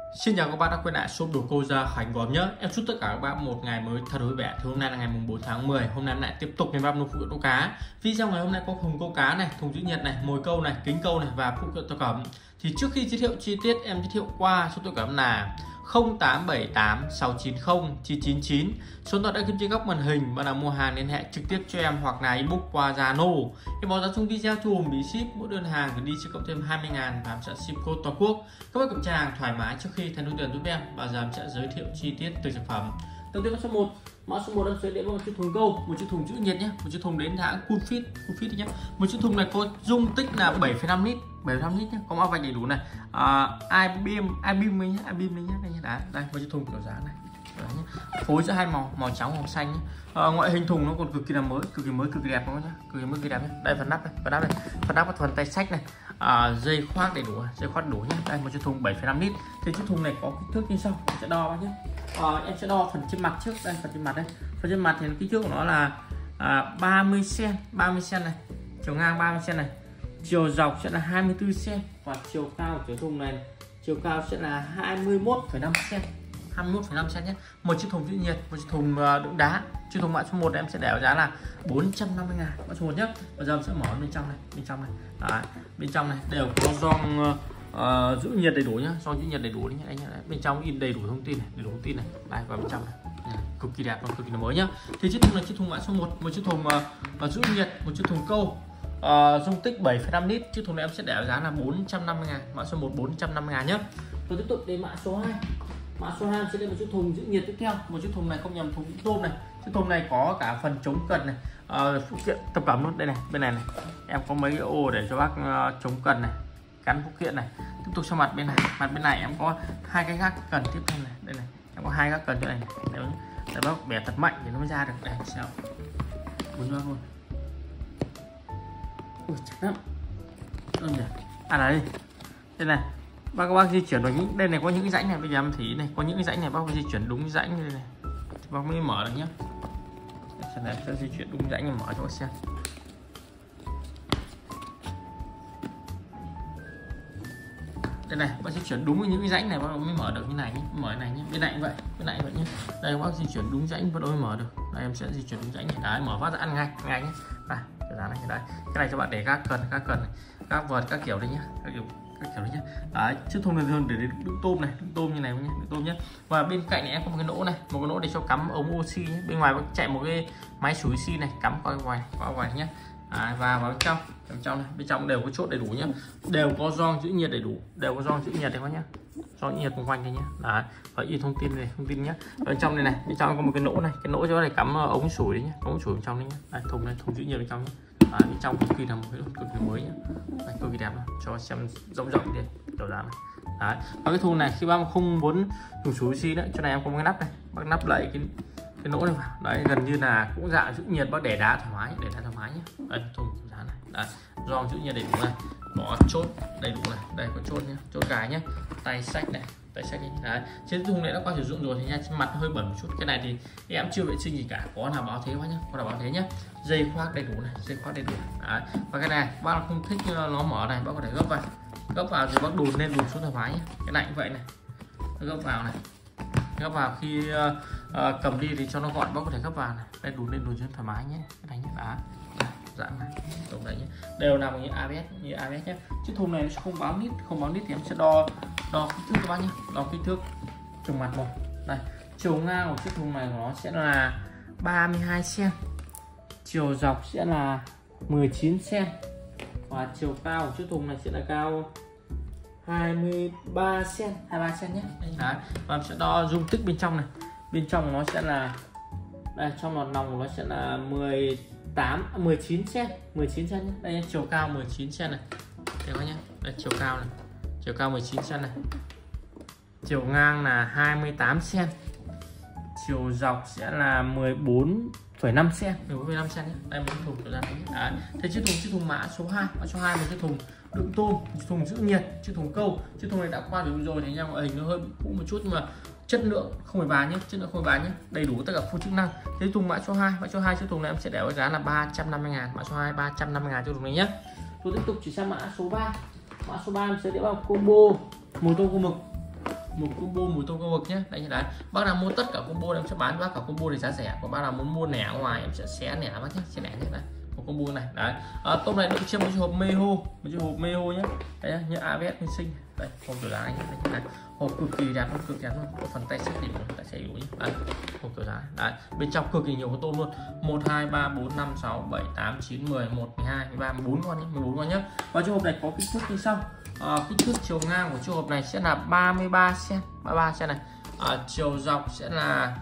Xin chào các bạn đã quay lại shop đồ cô Gia Khánh Góm nhé. Em chúc tất cả các bạn một ngày mới thật vui vẻ. Thì hôm nay là ngày mùng 4 tháng 10. Hôm nay lại tiếp tục đến băm phụ kiện câu cá. Video ngày hôm nay có thùng câu cá này, thùng chữ nhật này, mồi câu này, kính câu này và phụ kiện tổ cẩm. Thì trước khi giới thiệu chi tiết, em giới thiệu qua số tổ cẩm là 0878 690 999. Số điện thoại đã ghi trên góc màn hình. Bạn nào mua hàng liên hệ trực tiếp cho em hoặc là inbox qua Zalo. Em báo giá trong video chùm bí ship, mỗi đơn hàng gửi đi sẽ cộng thêm 20.000 và em sẽ ship code toàn quốc. Các bạn kiểm tra hàng thoải mái trước khi thành đối tượng giúp em. Bây giờ em sẽ giới thiệu chi tiết từ sản phẩm. Đầu tiên là số 1. Mã số 1 em sẽ đến một chiếc thùng câu, một chiếc thùng chữ nhật nhé, một chiếc thùng đến hãng Coolfit nhé. Một chiếc thùng này có dung tích là 7,5 lít. 7,5 lít nhé, có mã vạch đầy đủ này, iBeam nhé, đây một chiếc thùng kiểu dáng này, phối giữa hai màu trắng và màu xanh nhé. Ngoại hình thùng nó còn cực kỳ là mới, cực kỳ đẹp luôn nhé, cực kỳ đẹp nhé. Đây phần nắp này, phần nắp có phần tay sách này, dây khoác đầy đủ, nhé. Đây một chiếc thùng 7,5 lít. Thì chiếc thùng này có kích thước như sau, em sẽ đo nhé. Em sẽ đo phần trên mặt trước, đây phần trên mặt đây, phần trên mặt thì kích thước của nó là 30 cm này, chiều ngang 30 cm này, chiều dọc sẽ là 24 cm và chiều cao của thùng này, chiều cao sẽ là 21,5 cm nhé. Một chiếc thùng giữ nhiệt, một chiếc thùng đựng đá. Chiếc thùng mã số 1 em sẽ để giá là 450.000 mã số 1 nhé. Bây giờ em sẽ mở bên trong này, Đấy, bên trong này đều có gioăng giữ nhiệt đầy đủ nhá, gioăng giữ nhiệt đầy đủ đấy nhá. Bên trong in đầy đủ thông tin này, đây vào bên trong này. Cực kỳ đẹp, cực kỳ là mới nhá. Thì chiếc thùng là chiếc thùng mã số 1, một chiếc thùng giữ nhiệt, một chiếc thùng câu, dung tích 7,5 lít. Chiếc thùng này em sẽ để giá là 450.000 mã số 1, 450.000 nhé. Và tiếp tục đến mã số 2. Mã số 2 sẽ đến một chiếc thùng giữ nhiệt tiếp theo. Một chiếc thùng này không nhầm, thùng tôm này. Chiếc thùng này có cả phần chống cần này, phụ kiện tập cẩm luôn. Đây này, bên này em có mấy cái ô để cho bác chống cần này, gắn phụ kiện này. Tiếp tục sang mặt bên này em có hai cái gác cần tiếp theo này. Đây này, em có hai gác cần chỗ này. Để bác bẻ thật mạnh thì nó mới ra được. Đây sao muốn ra luôn. Ui chắc lắm. Đây này, các bác di chuyển vào những đây này, có những cái rãnh này. Bây giờ em thấy này, có những cái rãnh này bác di chuyển đúng rãnh như đây này thì bác mới mở được nhé. Xem này, sẽ di chuyển đúng rãnh để mở cho bác xem. Đây này, bác di chuyển đúng những cái rãnh này bác mới mở được như này nhé. Mở này nhé, bên này cũng vậy, nhé. Đây bác di chuyển đúng rãnh bắt đầu mới mở được. Đây em sẽ di chuyển đúng rãnh này, đấy, mở phát ra ăn ngay nhé. Đây, cái này cho bạn để các cần, các vợt, các kiểu đây nhé, các kiểu đấy nhé. Đấy, chiếc thùng này thường để đựng tôm này, đựng tôm như này nhé, đựng tôm nhé. Và bên cạnh này em có một cái lỗ này, một cái lỗ để cho cắm ống oxy nhé. Bên ngoài chạy một cái máy sủi oxy này, cắm qua ngoài nhé. Và vào bên trong đều có chốt đầy đủ nhé, đều có gioăng giữ nhiệt đầy đủ, đấy có nhé, gioăng giữ nhiệt xung quanh đây nhé. Đấy, và in thông tin nhé. Bên trong này, bên trong có một cái lỗ này, cái lỗ cho này cắm ống sủi đấy nhé, ống sủi bên trong đấy nhé. Đây, thùng giữ nhiệt bên trong nhé. Đấy, bên trong cực kỳ là một cái cực kỳ mới nhé. Đấy, cực kỳ đẹp luôn, cho xem rộng đi kiểu dáng này. Đấy, và cái thùng này khi bác không muốn dùng sủi oxy nữa, chỗ này em có một cái nắp này, bác nắp lại cái lỗ này vào. Đấy, gần như là cũng dạng giữ nhiệt, bác để đá thoải mái nhé. Đây, thùng giá này, đấy, gioăng giữ nhiệt đầy đủ này, có chốt đầy đủ này, đây có chốt nhé, chốt gài nhé, tay sách này. Đấy, trên thùng này đã qua sử dụng rồi thì nha, trên mặt hơi bẩn một chút. Cái này thì em chưa vệ sinh gì cả, có là báo thế quá nhé, dây khoác đầy đủ này, Đấy. Và cái này bác không thích nó mở này, bác có thể gấp vào thì bác đùn lên đùn xuống thoải mái nhé. Cái này cũng vậy này, gấp vào khi cầm đi thì cho nó gọn, bác có thể gấp vào này, đây đùn lên đùn xuống thoải mái nhé. Cái này nhé, dạng này, tổng đấy nhé, đều nằm như ABS nhé. Chiếc thùng này nó không báo nít thì em sẽ đo kích thước các bác nhé, đo kích thước từng mặt một. Đây, chiều ngang của chiếc thùng này của nó sẽ là 32 cm, chiều dọc sẽ là 19 cm và chiều cao của chiếc thùng này sẽ là cao 23 cm nhé. Đấy, và em sẽ đo dung tích bên trong này, bên trong nó sẽ là đây, trong lọt lòng của nó sẽ là 19 cm nhé. Đây chiều cao 19 cm này, đây các nhé, đây chiều cao 19 cm này, chiều ngang là 28 cm, chiều dọc sẽ là 14,5 cm nhé. Đây một thùng kiểu ra đấy. Thế chiếc thùng mã số 2, một chiếc thùng đựng tôm, thùng giữ nhiệt, chiếc thùng câu. Chiếc thùng này đã qua sử dụng rồi thì nha, ngoại hình nó hơi cũ một chút nhưng mà chất lượng không phải bán nhé, đầy đủ tất cả full chức năng. Thế thùng mã số 2, chiếc thùng này em sẽ để với giá là 350.000, mã số 2 350.000 chiếc thùng này nhé. Tôi tiếp tục chuyển sang mã số 3. Mã số 3 em sẽ để vào combo mồi tôm khô mực. một combo mùi tôm câu mực nhé. Đây như đấy, bác nào mua tất cả combo em sẽ bán cho bác cả combo để giá rẻ, còn bác nào muốn mua lẻ ngoài em sẽ xé lẻ bác nhé, xé lẻ nhé. Đấy, một combo này đấy. Tôm này đựng trên một chiếc hộp Meho, một chiếc hộp Meho nhé. Đấy như ABS Minh Sinh. Đây hộp kiểu dáng nhé. Hộp cực kỳ đẹp luôn, cực đẹp luôn, có phần tay xếp đỉnh, tay xếp yếu nhé. Đấy, hộp kiểu dáng đấy, bên trong cực kỳ nhiều con tôm luôn, 1 2 3 4 5 6 7 8 9 10 1 12 13 14 con nhé, 14 con nhé. Và chiếc hộp này có kích thước như sau. Kích thước chiều ngang của chiếc hộp này sẽ là 33 cm, 33 cm này. Chiều dọc sẽ là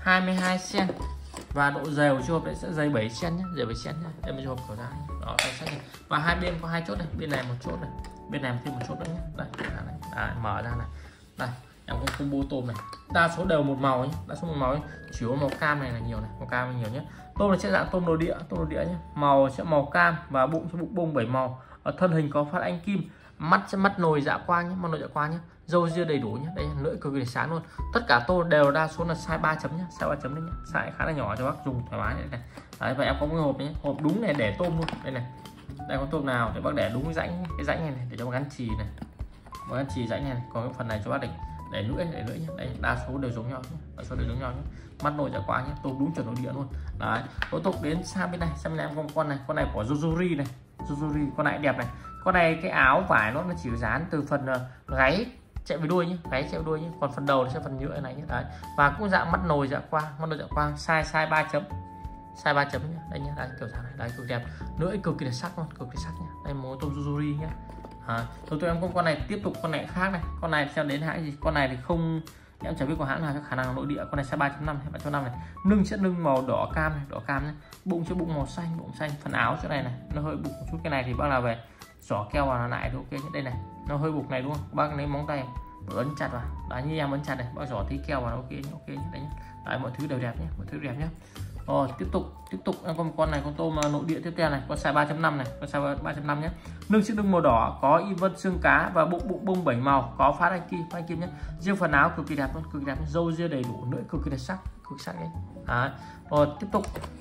22 cm và độ dày của chiếc hộp này sẽ dày 7 cm nhé, dày 7 cm nhé. Đây là chiếc hộp kiểu dáng đó, tay sách này. Và hai bên có hai chốt này, bên này một chốt này, bên này thêm một chốt nữa nhé. Đây, đây mở ra này. Đây, em có combo tôm này, đa số đều một màu nhé, đa số một màu nhé. Chỉ có màu cam này là nhiều này, màu cam nhiều nhé. Tôm này sẽ dạng tôm nội địa nhé, màu sẽ màu cam và bụng sẽ bụng bông 7 màu. Ở thân hình có phát ánh kim, mắt sẽ mắt nồi dạ quang nhé, mắt nồi dạ quang nhé, râu ria đầy đủ nhé. Đây lưỡi cực kỳ sáng luôn. Tất cả tôm đều đa số là size 3 chấm nhé, size 3 chấm đấy nhé, size khá là nhỏ cho bác dùng thoải mái này. Đấy, và em có một cái hộp nhé, hộp đúng này để tôm luôn. Đây này, đây có tôm nào thì bác để đúng cái rãnh này, để cho bác gắn chì này, bác gắn chì rãnh này. Còn cái phần này cho bác để lưỡi nhé. Đây đa số đều giống nhau nhé, đa số đều giống nhau nhé. Mắt nồi dạ quang nhé, tôm đúng chuẩn nội địa luôn. Đấy, tiếp tục đến sang bên này, sang bên này em có con này của Yojuri này, Yojuri con này đẹp này. Con này cái áo vải nó chỉ dán từ phần gáy chạy về đuôi nhé, gáy chạy về đuôi nhé, còn phần đầu nó sẽ phần nhựa này nhé. Đấy, và cũng dạng mắt nồi dạ quang, size 3 chấm, size 3 chấm nhé. Đây nhé, đây kiểu dáng này, đây cực đẹp, lưỡi cực kỳ là sắc luôn, cực kỳ sắc nhé. Đây màu tôm Yojuri nhé. Tụi em có con này, tiếp tục con này khác này, con này xem đến hãng gì, con này thì không, em chẳng biết có hãng nào cho khả năng nội địa. Con này size 3.5 hay 3.5 này, lưng sẽ lưng màu đỏ cam này, đỏ cam nhé. Bụng sẽ bụng màu xanh, bụng xanh. Phần áo chỗ này nó hơi bụng một chút, cái này thì bác nào về xỏ keo vào lại thì ok nhé. Đây này, nó hơi bụng này đúng không, bác lấy móng tay ấn chặt vào, đấy như em ấn chặt này, bác xỏ tí keo vào ok nhé, ok nhé. Đấy nhé. Đấy, mọi thứ đều đẹp nhé, mọi thứ đẹp nhé. Rồi tiếp tục em có một con này, con tôm nội địa tiếp theo này, con size 3.5 này, con size 3.5 nhé. Lưng chiếc lưng màu đỏ, có y vân xương cá và bụng bông 7 màu, có phát anh kim nhé. Riêng phần áo cực kỳ đẹp luôn, cực kỳ đẹp, râu ria đầy đủ, lưỡi cực kỳ là sắc, cực sắc đấy. Đấy. Rồi tiếp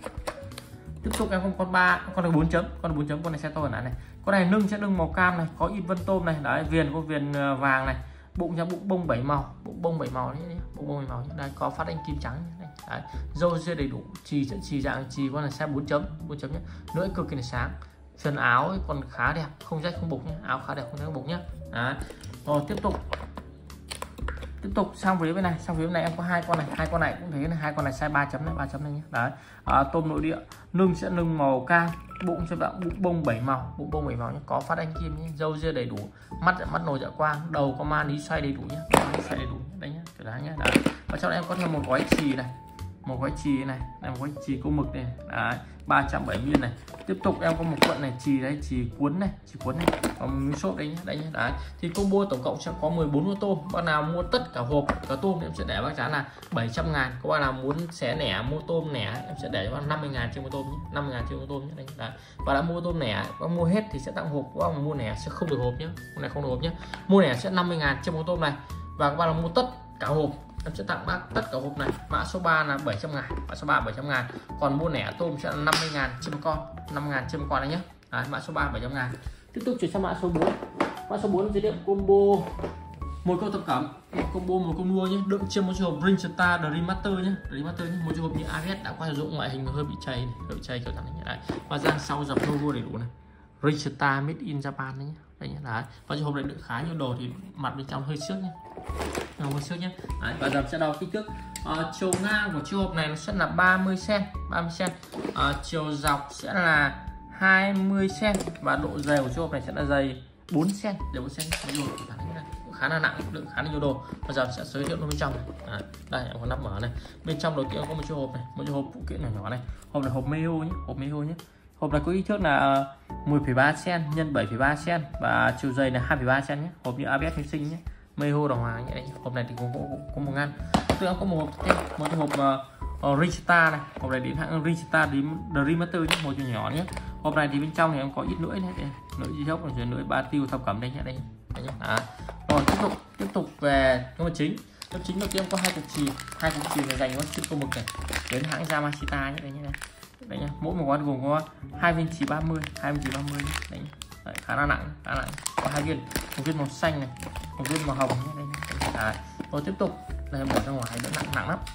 tục em không con này 4 chấm, con này sẽ to hơn này. Con này lưng sẽ lưng màu cam này, có in vân tôm này, đấy, viền có viền vàng này, bụng bông 7 màu, bụng bông 7 màu đấy, bụng bông 7 màu. Đây có phát anh kim trắng này. Đấy, râu ria đầy đủ, chì dạng chì, con này size 4 chấm nhé, lưỡi cực kỳ là sáng. Chân áo ấy còn khá đẹp, không rách không bục nhé, áo khá đẹp không rách không bục nhé. Đấy. Rồi tiếp tục sang phía bên này, em có hai con này cũng thế này, hai con này size 3 chấm này, 3 chấm này nhé. Đấy, tôm nội địa, lưng sẽ lưng màu cam, bụng sẽ bụng bông 7 màu, nhé, có phát anh kim nhé, râu ria đầy đủ, mắt nồi dạ quang, đầu có ma lý xoay đầy đủ nhé, xoay đầy đủ đây nhé, kiểu dáng nhé. Đấy. Và trong đây em có thêm một gói chì này, một gói chì câu mực này, đấy, 370 viên này. Tiếp tục em có một cuộn này, chì cuốn này, còn miếng xốp đây nhé, đấy. Thì combo tổng cộng sẽ có 14 con tôm. Bác nào mua tất cả hộp cả tôm em sẽ để bác giá là 700.000. Các bạn nào muốn xé lẻ mua tôm lẻ em sẽ để cho bác 50.000 trên một tôm nhé, 50.000 trên một tôm nhé. Đấy. Và đã mua tôm lẻ, bác mua hết thì sẽ tặng hộp, các bạn mua lẻ sẽ không được hộp nhé, con này không được hộp nhé. Mua lẻ sẽ 50.000 trên một tôm này, và các bạn nào mua tất cả hộp em sẽ tặng bác tất cả hộp này, mã số 3 là 700.000, mã số 3 700.000. Còn mua lẻ tôm sẽ là 50.000 trên một con, 50.000 trên một con này nhé. Đấy, mã số 3 700.000. Tiếp tục chuyển sang mã số 4. Mã số 4 giới thiệu combo mồi câu thập cẩm, combo mồi câu nua nhé, đựng trên một chiếc hộp Ring Star Dream Master nhé, một chiếc hộp như ABS đã qua sử dụng, ngoại hình hơi bị chày này, kiểu này nhé. Đấy, và dàn sau dập logo đầy đủ này, Ring Star Made in Japan đấy nhé. Đây nhé. Đấy, và chiếc hộp này đựng khá nhiều đồ thì mặt bên trong hơi xước nhé, nhé. Đấy, và dập sẽ đo kích thước. Chiều ngang của chiếc hộp này nó sẽ là 30 cm, chiều dọc sẽ là 20 cm và độ dày của chiếc hộp này sẽ là dày 4 cm, khá là nặng, đựng khá là nhiều đồ. Bây giờ sẽ giới thiệu bên trong này. Đây em có nắp mở này. Bên trong đầu tiên có một chiếc hộp này, một chiếc hộp phụ kiện nhỏ này. Hộp này hộp Meho nhé, Hộp này có kích thước là 10,3 cm x 7,3 cm và chiều dày là 2,3 cm nhé. Hộp như ABS Minh Sinh nhé, Meho đồng hoàng nhé. Hộp này thì có một ngăn. Tôi có một hộp thêm, một hộp Ring Star này. Hộp này đến hãng Ring Star Dream Master nhé, một chiều nhỏ nhé. Hộp này thì bên trong thì em có ít lưỡi này, lưỡi di hốc rồi lưỡi ba tiêu thập cẩm đây nhé, đây nhé. Rồi tiếp tục về cái chính đầu tiên có hai cục chì này dành cho chiếc câu mực này đến hãng Yamashita nhé, đây nhé. Mỗi một con gồm có 2 viên chì 30 đấy, khá là nặng, có 2 viên, một viên màu xanh này, một viên màu hồng nhé, đây nhé. Đấy. Rồi tiếp tục đây, bỏ ra ngoài đỡ nặng lắm.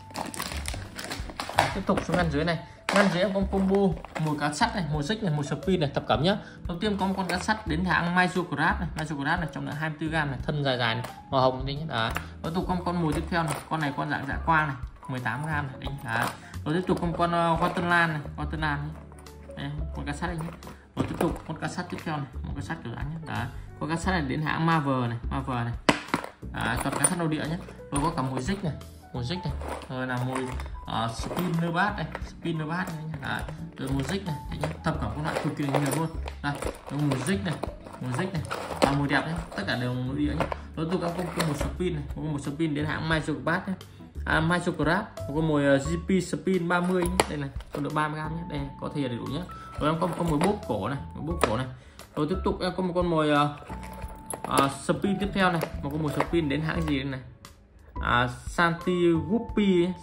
Tiếp tục xuống ngăn dưới này, ngăn dưới em có combo một cá sắt này, một xích này, một spin này, thập cẩm nhá. Đầu tiên có một con cá sắt đến hãng Microcraft này, trọng lượng 24 g này, thân dài dài này, màu hồng đấy nhé. Đấy. Tiếp tục có một con mồi tiếp theo này, con này con dạng dạ quang này, 18 g này, đấy. Rồi tiếp tục có một con Waterland này, đây, con cá sắt này nhé. Rồi tiếp tục con cá sắt tiếp theo này, một cá sắt kiểu dáng nhé. Đấy. Con cá sắt này đến hãng Marvel này. Đấy, còn cá sắt nội địa nhé. Rồi có cả mồi dích này, rồi là mồi spinnerbass này, đấy. Rồi mồi dích này, thập cẩm các loại cực kỳ nhiều luôn. Đây, rồi mồi dích này, và mồi đẹp đấy, tất cả đều nội địa nhé. Rồi tôi có một spin này, một spin đến hãng Microcraft nhé. Microcraft, một con mồi GP Spin 30 nhé. Đây này, còn được 30 g nhé. Đây có thìa đầy đủ nhé. Rồi em có một con mồi bốp cổ này, Rồi tiếp tục em có một con mồi spin tiếp theo này, một con mồi spin đến hãng gì đây này? Santi Guppy nhé.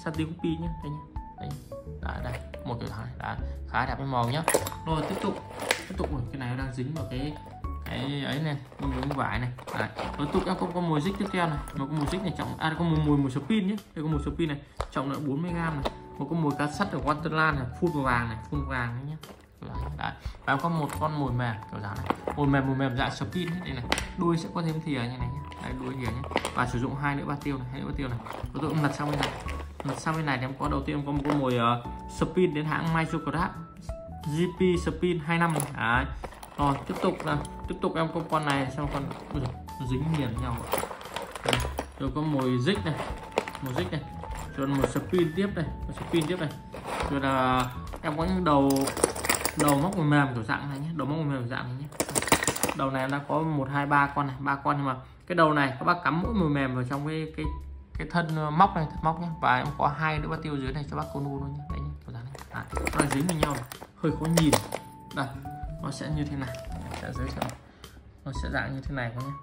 Đây, một kiểu thằng này, khá đẹp cái màu nhá. Rồi tiếp tục cái này đang dính vào cái ấy này, miếng vải này. Đấy. Rồi tiếp tục em có con mồi dích tiếp theo này, một con mồi dích này trọng có một mồi spin nhé. Đây có một spin này, trọng lượng 40 g này, một con mồi cá sắt ở Waterland này, phun vàng này nhé. Đấy. Và có một con mồi mềm kiểu dáng này, mồi mềm dạng spin ấy. Đây này, đuôi sẽ có thêm thìa như này nhé. Đây, đuôi thìa nhé. Và sử dụng hai lưỡi ba tiêu này, Rồi tôi lật sang bên này thì em có đầu tiên có một con mồi spin đến hãng Microcraft GP Spin 25 này. Đấy. Rồi tiếp tục em có con này, xong con dính liền nhau. Rồi có mồi dích này, rồi một spin tiếp này, rồi là em có những đầu móc mềm kiểu dạng này nhé, đầu này em đã có 1 2 3 con này, 3 con, nhưng mà cái đầu này các bác cắm mỗi mồi mềm vào trong cái thân móc này, nhé. Và em có 2 lưỡi ba tiêu dưới này cho bác con luôn nhé. Đấy nhé, kiểu dạng này. Nó dính với nhau này, hơi khó nhìn. Đây, nó sẽ như thế này, nó sẽ dạng như thế này các nhé.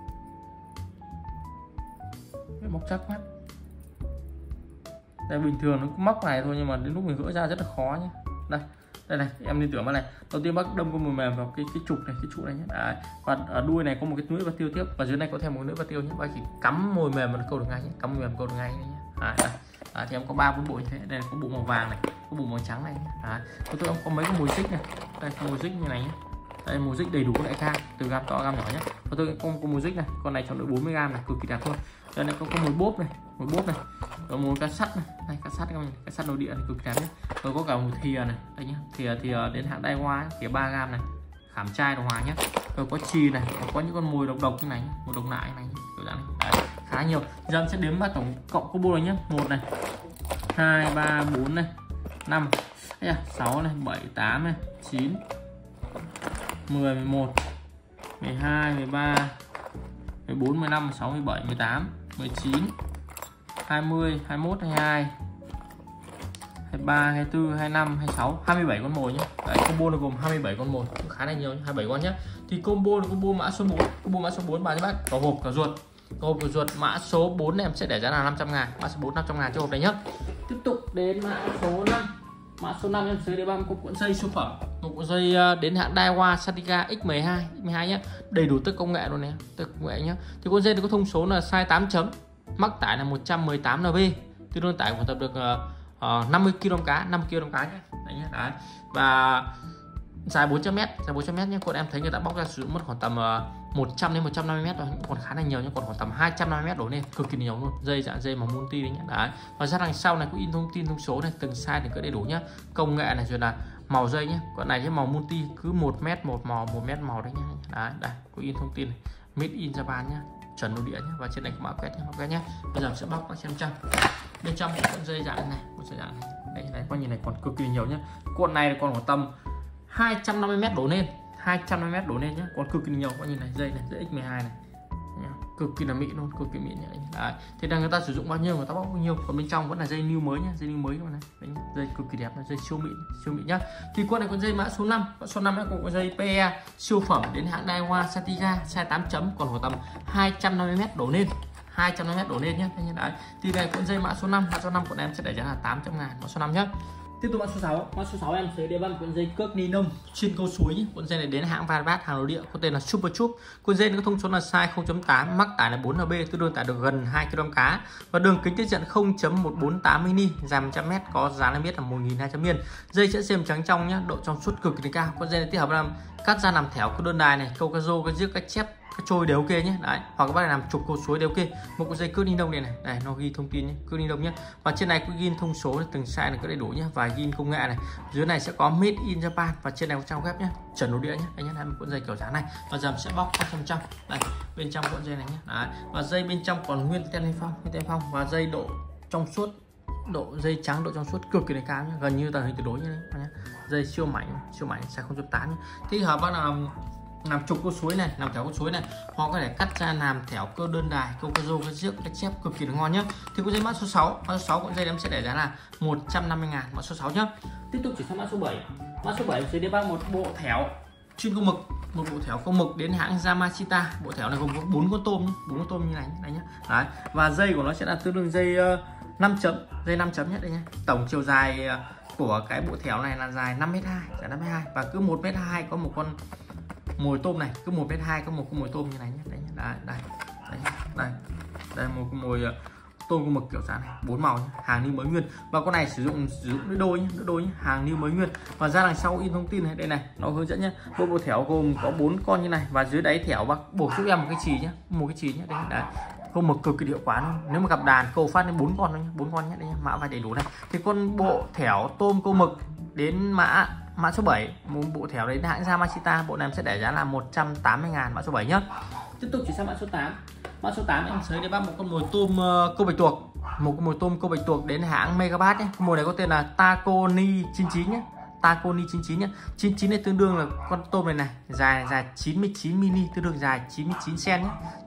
Cái móc chắc quá. Đây bình thường nó móc này thôi, nhưng mà đến lúc mình gỡ ra rất là khó nhé. Đây này, em liên tưởng vào này. Đầu tiên bác đâm con mồi mềm vào cái trụ này nhé. Đấy. Và ở đuôi này có một cái lưỡi ba tiêu tiếp, và dưới này có thêm một lưỡi ba tiêu nhé. Bác chỉ cắm mồi mềm mà nó câu được ngay nhé, nhé. Thì em có 3-4 bộ như thế. Đây là có bộ màu vàng này, có bộ màu trắng này. Tôi em có mấy cái mồi dích này. Đây mồi dích như này nhé. Đây mồi dích đầy đủ các loại cam, từ gam to gam nhỏ nhé. Và tôi có mồi dích này, con này trọng lượng 40 g này, cực kỳ đẹp luôn. Đây này có mồi bốp này, rồi mồi cá sắt này, đây cá sắt nội địa này, cực kỳ đẹp nhé. Rồi có cả một thìa này, đây nhé, thìa đến hãng Daiwa, thìa 3 g này, khảm chai đồng hòa nhé. Rồi có chì này, có những con mồi độc như này, một độc nại này, kiểu dạng này. Đấy, khá nhiều. Giờ em sẽ đếm vào tổng cộng combo này nhé. 1 này, 2 3 4 này, 5, 6 này, 7 8 này, 9 10 11 12 13 14 15 16 17 18 19 20 21 22 23 24 25 26 27 con mồi nhé. Đấy, combo nó gồm 27 con mồi, cũng khá là nhiều, 27 con nhé. Thì combo là combo mã số 4 bà các bác, có hộp cả ruột. Mã số 4 này em sẽ để giá là 500.000, mã số 4 500.000 cho hộp này nhé. Tiếp tục đến mã số 5 em sẽ để bằng một cuộn dây siêu phẩm, một cuộn dây đến hãng Daiwa Satika X12 nhé, đầy đủ tất công nghệ luôn này, nhé. Thì cuộn dây có thông số là size 8 chấm, mắc tải là 118 NB, tương đương tải của tập được 50 kg cá, 5 kg cá nhé. Đấy nhé. Đấy. Và dài 400m nhé. Còn em thấy người ta bóc ra sử dụng mất khoảng tầm 100 đến 150m rồi, còn khá là nhiều nhé, còn khoảng tầm 250m đổ lên, cực kỳ nhiều luôn. Dây dạng dây mà multi đấy nhé. Đấy. Và ra đằng sau này có in thông tin thông số này, từng size thì cứ đầy đủ nhé. Công nghệ này rồi là màu dây nhé. Còn này cái màu multi cứ 1m một màu đấy nhé. Đấy, đây có in thông tin này. Made in Japan nhé, chuẩn nội địa nhé. Và trên này có mã quét nhé. Bây giờ sẽ bóc qua xem trong. Bên trong có con dây dạng này, đây coi nhìn này, còn cực kỳ nhiều nhé. Cuộn này còn khoảng tầm 250m đổ lên, 250m đổ lên nhé, còn cực kỳ nhiều. Coi nhìn này, dây X12 này, cực kỳ là mịn luôn, cực kỳ mịn nhé. Đấy. Thế là người ta sử dụng bao nhiêu người ta bóc bao nhiêu, còn bên trong vẫn là dây new mới nhé, dây cực kỳ đẹp, dây siêu mịn nhá. Thì con này con dây mã số 5, số 5 có con dây PE siêu phẩm đến hãng Daiwa Satika, size 8 chấm, còn khoảng tầm 250m đổ lên, 250m đổ lên nhé. Đấy. Thì này con dây mã số 5, của em sẽ để giá là 800.000, mã số 5 nhé. Tiếp tục mã số 6 em sẽ để bằng cuộn dây cước ni lông chuyên câu suối nhé. Cuộn dây này đến hãng Vanguard, hàng nội địa, có tên là Super Chup. Cuộn dây có thông số là size 0.8, mắc tải là 4 lb, tương đương tải được gần 2 kg cá và đường kính tiết diện 0.148 mm, dài 100m, có giá niêm yết là 1.200 yên. Dây sẽ xem trắng trong nhé, độ trong suốt cực kỳ cao. Cuộn dây này tích hợp làm cắt ra làm thẻo câu đơn đài này, câu cá rô, cá giếc, cá chép, cái trôi đều ok nhé. Đấy, hoặc các bác làm trục câu suối đều ok. Một cái dây cước ni lông này này, đây nó ghi thông tin nhé, cước ni lông nhé. Và trên này cũng ghi thông số từng size này có đầy đủ nhé, và ghi công nghệ này. Dưới này sẽ có Made in Japan và trên này có trang web nhé, chuẩn nội địa nhé. Đây nhé, là một cuộn dây kiểu dáng này và dầm sẽ bóc 100%. Đây, bên trong cuộn dây này nhé. Đấy, và dây bên trong còn nguyên tem phong và dây độ trong suốt, độ dây trắng, độ trong suốt cực kỳ cao nhé, gần như tờ hình tuyệt đối nhé. Dây siêu mảnh size 0.8 nhé. Thì hợp bác làm trục câu suối này, làm thẻo câu suối này, hoặc có thể cắt ra làm thẻo cơ đơn đài, câu cá rô, cá giếc, cá chép cực kỳ ngon nhá. Thì cuộn dây mã số 6, cuộn dây em sẽ để giá là 150.000, mã số 6 nhá. Tiếp tục chuyển sang mã số 7. Mã số 7 sẽ để bằng một bộ thẻo chuyên câu mực, một bộ thẻo câu mực đến hãng Yamashita. Bộ thẻo này gồm có 4 con tôm, 4 con tôm như này nhá. Đấy, và dây của nó sẽ là tương đương dây 5 chấm, dây 5 chấm nhất đây nhá. Tổng chiều dài của cái bộ thẻo này là dài 5m2, dài 5m2 và cứ 1m2 có một con mồi tôm này, cứ 1m2 có một con mồi tôm như này nhé. Đây một con mồi tôm con mực kiểu dáng này, 4 màu nhé, hàng new mới nguyên. Và con này sử dụng lưỡi đôi nhé, hàng new mới nguyên. Và ra đằng sau in thông tin này, đây này, nó hướng dẫn nhé. Bộ thẻo gồm có 4 con như này và dưới đáy thẻo bác bổ giúp em một cái chì nhé, đây đấy. Câu mực cực kỳ hiệu quả luôn. Nếu mà gặp đàn câu phát đến 4 con thôi nhé, 4 con nhé, đây nhé, mã vài đầy đủ này. Thì con bộ thẻo tôm câu mực đến mã số 7, một bộ thẻo đấy hãng Yamashita, bộ này em sẽ để giá là 180.000, mã số 7 nhá. Tiếp tục chuyển sang mã số 8. Mã số 8 em sẽ để bắt một con mồi tôm câu bạch tuộc, một con mồi tôm câu bạch tuộc đến hãng Megabat nhé. Con mồi này có tên là Takoni 99 nhé. Takoni 99 nhé. 99 này tương đương là con tôm này dài 99 mm, tương đương dài 99 cm nhé.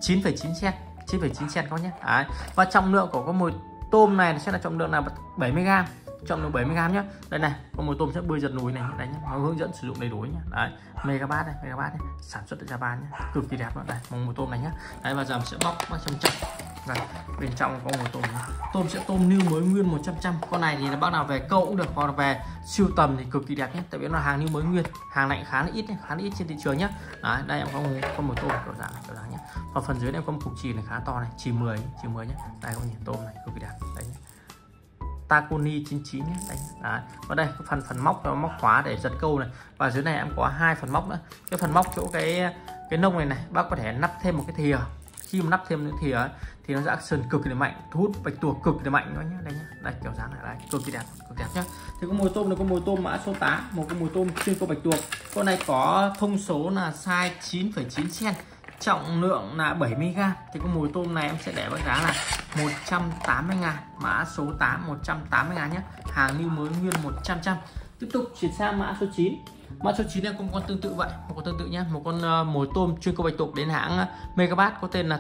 9,9 cm các nhé. Đấy. Và trọng lượng của con mồi tôm này sẽ là trọng lượng là 70g. Trọng lượng 70g nhé. Đây này, con mồi tôm sẽ bơi giật nùi này, đấy nhé. Nó hướng dẫn sử dụng đầy đủ nhé. Đấy, Megabat này, sản xuất tại Japan nhé, cực kỳ đẹp luôn. Đây, con mồi tôm này nhé. Đấy, và dầm sẽ bóc 100%. Đây, bên trong có mồi tôm này. Tôm sẽ tôm new mới nguyên 100%. Con này thì là bác nào về câu cũng được, hoặc là về siêu tầm thì cực kỳ đẹp nhé. Tại vì nó là hàng new mới nguyên, hàng này khá là ít trên thị trường nhé. Đấy, đây em có mồi tôm kiểu dáng nhé. Và phần dưới này có một cục chì này khá to này, chì 10 nhé. Đây con nhìn tôm này cực kỳ đẹp. Đấy nhé. Takoni 99 nhé. Đấy. Và đây cái phần móc khóa để giật câu này, và dưới này em có 2 phần móc nữa. Cái phần móc chỗ cái nông này bác có thể nắp thêm một cái thìa. Khi mà nắp thêm cái thìa ấy, thì nó sẽ action cực kỳ mạnh, thu hút bạch tuộc cực kỳ mạnh đó nhé. Đây nhé, đây kiểu dáng này, đây cực kỳ đẹp nhé. Thì con mồi tôm này, con mồi tôm mã số 8, một con mồi tôm chuyên câu bạch tuộc. Con này có thông số là size 9,9 cm, trọng lượng là 70g. Thì con mồi tôm này em sẽ để với giá là 180.000, mã số 8, 180.000 nhé, hàng new mới nguyên 100%. Tiếp tục chuyển sang mã số 9. Mã số 9 này cũng con tương tự vậy, một con tương tự nhé, một con mồi tôm chuyên câu bạch tuộc đến hãng Megabat, có tên là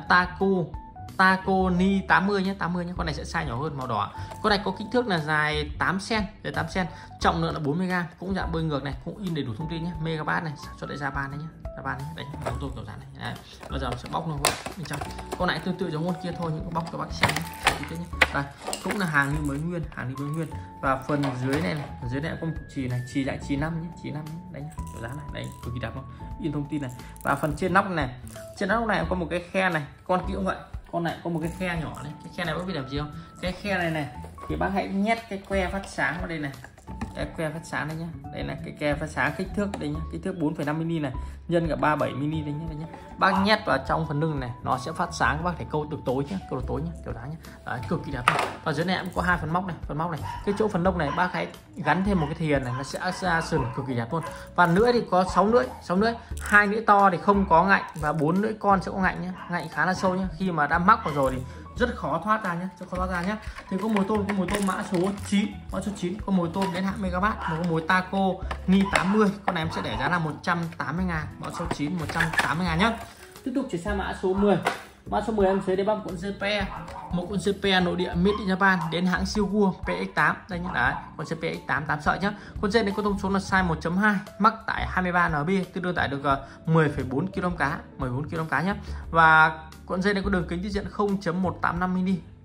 Takoni 80 nhé, con này sẽ size nhỏ hơn, màu đỏ. Con này có kích thước là dài 8 cm, trọng lượng là 40g, cũng dạng bơi ngược này, cũng in đầy đủ thông tin nhé. Megabat này, sản xuất tại Japan đấy nhé. Đấy, món tôm kiểu dáng này. Đấy. Bây giờ sẽ bóc nó bên trong. Con này tương tự giống con kia thôi, nhưng bóc các bác xem nhé. Đây, cũng là hàng như mới nguyên, và phần dưới này có một chì này, chì dạng chì 5 nhé, đấy nhé, kiểu dáng này, đấy cực kỳ đẹp luôn. In thông tin này. Và phần trên nóc này, có một cái khe này, con kia cũng vậy. Con này có một cái khe nhỏ này, cái khe này bác biết làm gì không? Cái khe này thì bác hãy nhét cái que phát sáng vào đây này. Cái que phát sáng đây nhé, đây là cái que phát sáng kích thước đây nhé, kích thước 4,5 mm này, nhân cả 37 mm đây nhé, bác nhét vào trong phần lưng này, nó sẽ phát sáng, các bác thể câu được tối nhé, kiểu đó nhé. Đấy, cực kỳ đẹp. Và dưới này cũng có 2 phần móc này, cái chỗ phần lông này bác hãy gắn thêm một cái thìa này, nó sẽ ra sườn cực kỳ đẹp luôn. Và lưỡi thì có 6 lưỡi, 2 lưỡi to thì không có ngạnh, và 4 lưỡi con sẽ có ngạnh nhé, ngạnh khá là sâu nhé. Khi mà đã mắc vào rồi thì rất khó thoát ra nhé, Thì có mồi tôm mã số 9, con mồi tôm đến hãng Megabat, một con mồi Takoni 80, con này em sẽ để giá là 180.000, mã số 9, 180.000 nhé. Tiếp tục chuyển sang mã số 10. Mã số 10 em sẽ để bằng cuộn CPE, một cuộn CPE nội địa made in Japan đến hãng Silgur PX8 đây nhé. Đấy, con CPE X8 8 sợi nhé. Con dây này có thông số là size 1.2, mắc tải 23 NB, tương đương tải được 10,4 kg cá nhé. Và con dây này có đường kính tiết diện 0.185 mm,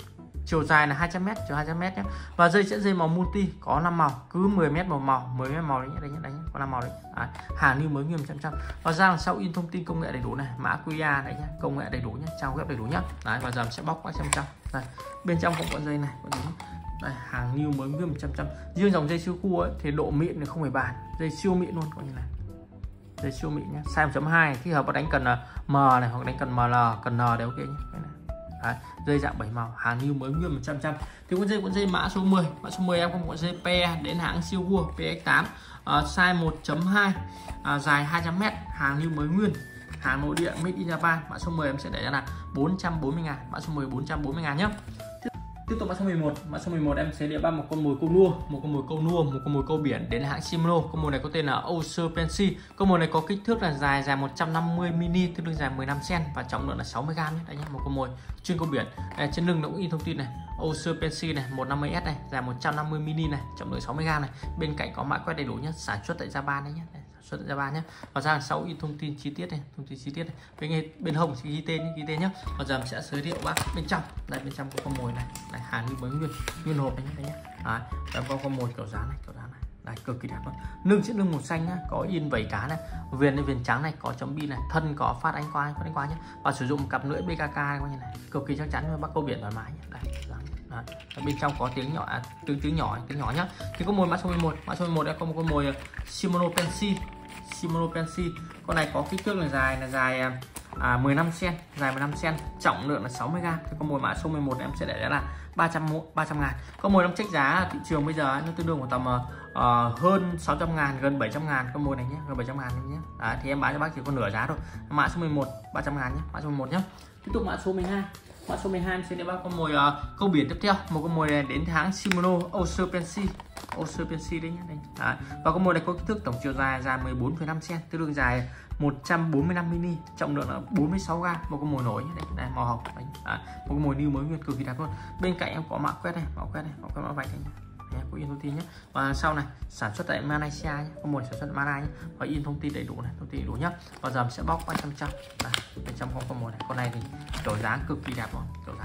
chiều dài là 200m, chiều 200m nhé. Và dây sẽ dây màu multi có 5 màu, cứ 10m một màu, 10m màu đấy nhé, đây nhé, có 5 màu đấy. Hàng new mới nguyên 100%. Và ra đằng sau in thông tin công nghệ đầy đủ này, mã QR đấy nhé, công nghệ đầy đủ nhé, trang web đầy đủ nhé. Đấy, và giờ mình sẽ bóc qua trong. Đây, bên trong cũng có dây này, có đúng. Đây, hàng new mới nguyên 100%. Riêng dòng dây siêu khu ấy thì độ mịn thì không phải bàn, dây siêu mịn luôn, coi như này. Dây siêu mịn nhé, size 1.2, thích hợp có đánh cần M này hoặc đánh cần ML, cần N đều ok nhé. Đấy, dây dạng 7 màu, hàng new mới nguyên 100%. Thì con dây mã số 10, mã số 10 em không có dây PE đến hãng siêu vua PX8, size 1.2, dài 200m, hàng new mới nguyên, hàng nội địa made in Japan. Mã số 10 em sẽ để ra là 440.000, mã số 10 440.000 nhé. Tiếp tục mã số 11, mã số 11 em sẽ địa ba một con mồi câu nua, một con mồi câu biển đến hãng Shimano. Con mồi này có tên là Ocean Fancy. Con mồi này có kích thước là dài 150 mini, tương đương dài 15 cm và trọng lượng là 60 g nhé. Đây nhé, một con mồi chuyên câu biển. Đây, trên lưng nó cũng in thông tin này, Ocean Fancy này, 150S này, dài 150 mini này, trọng lượng 60 g này. Bên cạnh có mã quét đầy đủ nhé, sản xuất tại Japan đấy nhé. Xuất Japan nhé. Và ra đằng sau in thông tin chi tiết này, thông tin chi tiết này. Bên hông sẽ ghi tên nhé. Và giờ mình sẽ giới thiệu bác bên trong. Đây, bên trong có con mồi này, này hàng như mới nguyên hộp này nhé. Đấy, có con mồi kiểu dáng này, Đây, cực kỳ đẹp luôn. Lưng chiếc lưng màu xanh nhá, có in vảy cá này, viền trắng này, có chấm bi này, thân có phát ánh qua nhé. Và sử dụng cặp lưỡi BKK như này, cực kỳ chắc chắn cho bác câu biển thoải mái nhé. Đây, đấy. Bên trong có tiếng nhỏ, tiếng nhỏ nhá. Thì có mồi mã số 11, mã số 11 đã có một con mồi Shimano Fancy. Con này có kích thước là dài 15 cm, dài 15 cm, trọng lượng là 60 g. Thì con mồi mã số 11 em sẽ để là 300.000. Con mồi đang trách giá thị trường bây giờ nó tương đương khoảng tầm hơn 600.000, gần 700.000 con mồi này nhé, gần 700.000 nhé. Đấy, thì em bán cho bác chỉ có nửa giá thôi. Mã số 11 300.000 nhé, mã số 11 nhé. Tiếp tục mã số 12. Mã số 12 em sẽ để bác con mồi câu biển tiếp theo, một con mồi này đến hãng Shimano Ocean Fancy đấy nhé. Đấy. Và con mồi này có kích thước tổng chiều dài 14,5 cm, tương đương dài 145 mini, trọng lượng là 46 g, một con mồi nổi nhé. Đây, màu hồng. Đấy. Một con mồi new mới nguyên cực kỳ đẹp luôn. Bên cạnh em có mã quét này, mã vạch này. Đấy, có in thông tin nhé. Và sau này sản xuất tại Malaysia nhé, con mồi sản xuất Malaysia nhé. Và in thông tin đầy đủ này, nhé. Và giờ mình sẽ bóc qua trong. Đây, bên trong con mồi này, con này thì kiểu dáng cực kỳ đẹp luôn,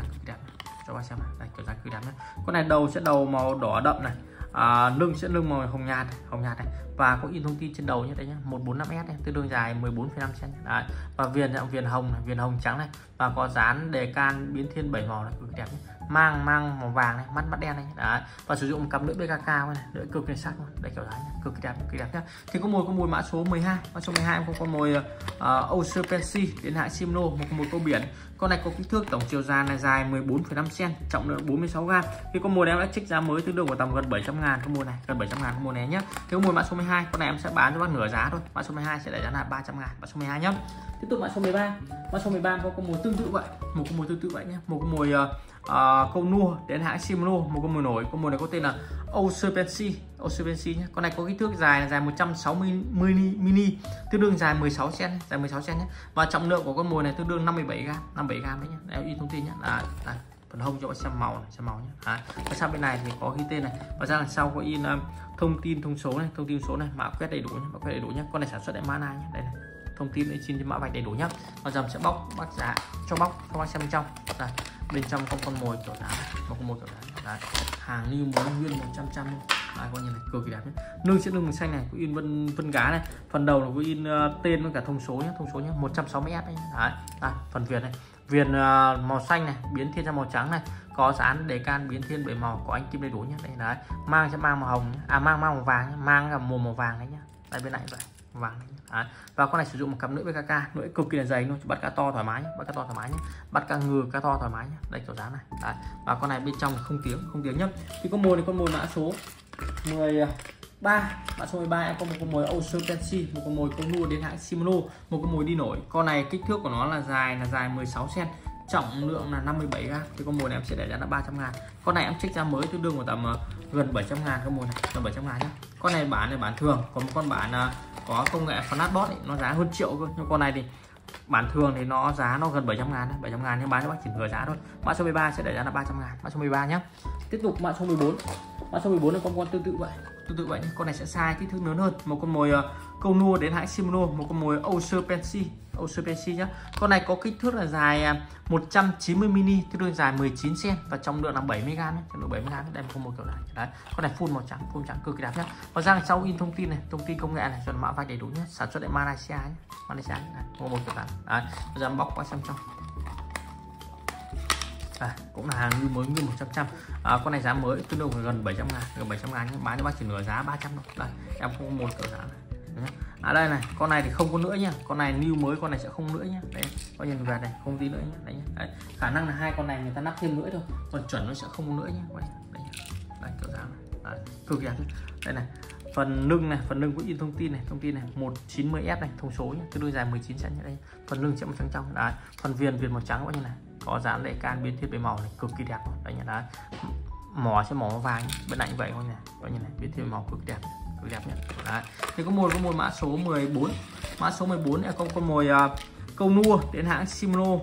cho bạn xem này. Đây, kiểu dáng cực kỳ đẹp nhé. Con này đầu màu đỏ đậm này, lưng sẽ lưng màu hồng nhạt này, và có in thông tin trên đầu như thế nhé, 145S này, tương đương dài 14,5 cm. Đấy. Và viền hồng trắng này, và có dán đề can biến thiên 7 màu này, cực kỳ đẹp nhé. Mang màu vàng này, mắt đen này. Đấy. Và sử dụng một cặp lưỡi BKK này, lưỡi cực kỳ sắc luôn. Đây, kiểu dáng cực kỳ đẹp nhé. Thì có mồi mã số 12, mã số 12 em có con mồi Ocean Fancy đến hãng Shimano, một con mồi câu biển. Con này có kích thước tổng chiều dài là dài 14,5 cm, trọng lượng 46 g. Thì con mồi này em đã trích giá mới tương đương của tầm gần 700.000 con mồi này, gần 700.000 con mồi này nhé. Thì con mồi mã số 12, con này em sẽ bán cho bác nửa giá thôi. Mã số 12 sẽ để giá là 300.000, mã số 12 nhé. Tiếp tục mã số 13. Mã số 13 có con mồi tương tự vậy, một con mồi tương tự vậy nhé, một con mồi câu nua đến hãng Shimano, một con mồi nổi. Con mồi này có tên là Ocean Fancy nhé. Con này có kích thước dài 160 mini, tương đương dài 16 cm, nhé. Và trọng lượng của con mồi này tương đương 57 g đấy nhé. Đây, in thông tin nhé. Đây, phần hông cho bạn xem màu nhé. Và sang bên này thì có ghi tên này, và ra đằng sau có in thông tin thông số này, mã quét đầy đủ nhé, Con này sản xuất tại Malaysia nhé. Đây này, thông tin để trên mã vạch đầy đủ nhé. Và giờ mình sẽ bóc bác giá cho bác xem bên trong. Đây, bên trong có con mồi kiểu dáng, một con mồi kiểu dáng. Đấy, hàng new mới nguyên 100% luôn. Coi như này, cực kỳ đẹp nhé. Lưng chiếc lưng màu xanh này có in vân cá này, phần đầu là có in tên với cả thông số nhé, 160S đấy. Đấy, phần viền này, viền màu xanh này, biến thiên ra màu trắng này, có dán đề can biến thiên 7 màu, có anh kim đầy đủ nhé. Đây, đấy, mang màu hồng, mang màu vàng nhé, mang cả màu vàng đấy nhé. Đây, bên này vậy, vàng đấy. Đấy. Và con này sử dụng một cặp lưỡi BKK, lưỡi cực kỳ là dày luôn, bắt cá to thoải mái nhé, bắt cá ngừ cá to thoải mái nhé. Đây, kiểu dáng này. Đấy. Và con này bên trong không tiếng nhé. Thì con mồi mã số 13. Mã số 13 em có một con mồi Ocean Fancy, một con mồi câu nua đến hãng Shimano, một con mồi đi nổi. Con này kích thước của nó là dài 16 cm, trọng lượng là 57 g. Thì con mồi này em sẽ để giá là 300.000. Con này em trích giá mới tương đương của tầm gần 700.000 con mồi này, gần 700.000 nhé. Con này bán thường, còn một con bản có công nghệ Flatbot nó giá hơn triệu cơ. Nhưng con này thì bản thường thì nó giá gần 700.000 nhưng bán cho bác chỉ nửa giá thôi. Mã số 13 sẽ để giá là 300.000, mã số 13 nhé. Tiếp tục mã số 14. Mã số 14 là con tương tự vậy. Con này sẽ size kích thước lớn hơn, một con mồi câu nua đến hãng Shimano, một con mồi Ocean Fancy OCPC nhá. Con này có kích thước là dài 190 mini, tương đương dài 19 cm và trọng lượng là 70 g nhé, trọng lượng 70 g. Đây một kiểu này. Đấy, con này full màu trắng cực kỳ đẹp nhá. Và ra sau in thông tin này, thông tin công nghệ này, cho mã vạch đầy đủ nhé, sản xuất tại Malaysia nhé, Malaysia nhé. Một kiểu này. Đấy, ra bóc qua xem trong. Cũng là hàng như mới nguyên 100%. Con này giá mới tương đương gần 700 ngàn, gần 700 ngàn nhưng bán cho bác chỉ nửa giá 300 thôi. Đây, em không một kiểu giá này. Đây này, con này thì không có nữa nhá, con này new mới, con này sẽ không nữa nhá. Đấy, có nhìn về này, không tí nữa nhá. Đấy, đấy. Khả năng là hai con này người ta nắp thêm nữa thôi, còn chuẩn nó sẽ không nữa nhá. Đây, kiểu dáng này. Đấy, cực đẹp. Đây này, phần lưng có in thông tin này 1910F này, thông số nhá, tương đương dài 19 cm đây. Phần lưng sẽ màu trắng trong. Đấy, phần viền màu trắng như này. Có dán lệ can biến thiết bề màu này, cực kỳ đẹp. Đây nhá, đấy. Mỏ sẽ mỏ vàng bên cạnh vậy coi như này, biến thiết bề màu cực đẹp nhé. Đấy. Thì có một mã số 14. Mã số 14 là con mồi câu nua đến hãng Shimano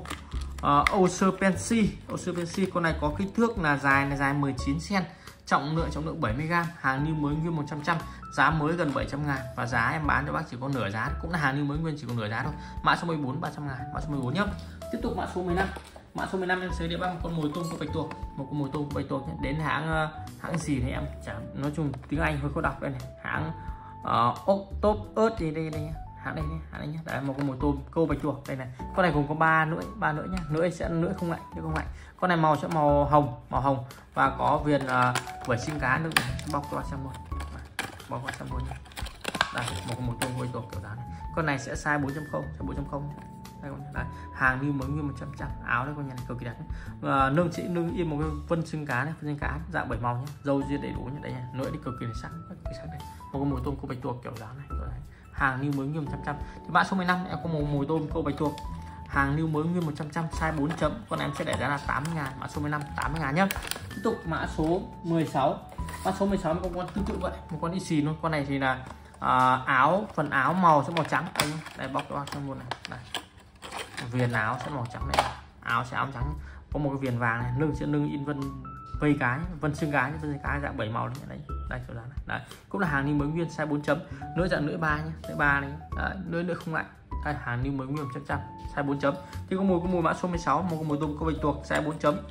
OCPC. Con này có kích thước là dài 19 cm, trọng lượng 70 g, hàng new mới nguyên 100%, giá mới gần 700 ngàn và giá em bán cho bác chỉ có nửa giá, cũng là hàng new mới nguyên chỉ có nửa giá thôi. Mã số 14 300 ngàn, mã số 14 nhé. Tiếp tục mã số 15. Mã số 15 em sẽ địa bằng con mồi tôm của bạch tuộc, một con mồi tôm của bạch tuộc nhé. Đến hãng gì thì em chẳng, nói chung tiếng Anh hơi khó đọc đây này, hãng Octopus thì đây nhé. Hãng đây nhé. Đấy, một con mồi tôm câu bạch tuộc đây này. Con này gồm có 3 lưỡi nhé. Lưỡi sẽ không lạnh. Con này màu sẽ màu hồng và có viền vảy xương cá nữa. Bóc qua xem luôn. Bóc qua xem luôn nhé. Đây, một con mồi tôm bạch tuộc kiểu dáng này. Con này sẽ size 4.0, đây, hàng new mới nguyên 100%, áo đây con nhà này cực kỳ đẹp. Nâng in một cái vân xương cá này, dạng 7 màu nhé, dâu ria đầy đủ nhé. Đây nha, lưỡi đi cực kỳ sắc này. Một con mồi tôm câu bạch tuộc kiểu dáng này. Hàng new mới nguyên 100%. Thì mã số 15 em có một mồi tôm câu bạch tuộc, hàng new mới nguyên 100%, size 4 chấm, con em sẽ để giá là 80 ngàn. Mã số 15 80 ngàn nhé. Tiếp tục mã số 16. Mã số 16 một con tương tự vậy, một con xì luôn. Con này thì là phần áo màu sẽ màu trắng đây bóc cho xem luôn này. Đây, viền áo sẽ màu trắng này, áo sẽ áo trắng, có một cái viền vàng này, lưng sẽ in vân xương cá dạng 7 màu đấy. Đây chỗ dáng này. Đấy, cũng là hàng new mới nguyên, size 4 chấm, lưỡi dạng lưỡi 3 nhé, lưỡi 3 này. Đấy, lưỡi không lạnh. Đây, hàng new mới nguyên 100%, size 4 chấm. Thì có mùi mã số 16, một con mồi tôm câu bạch tuộc size 4 chấm.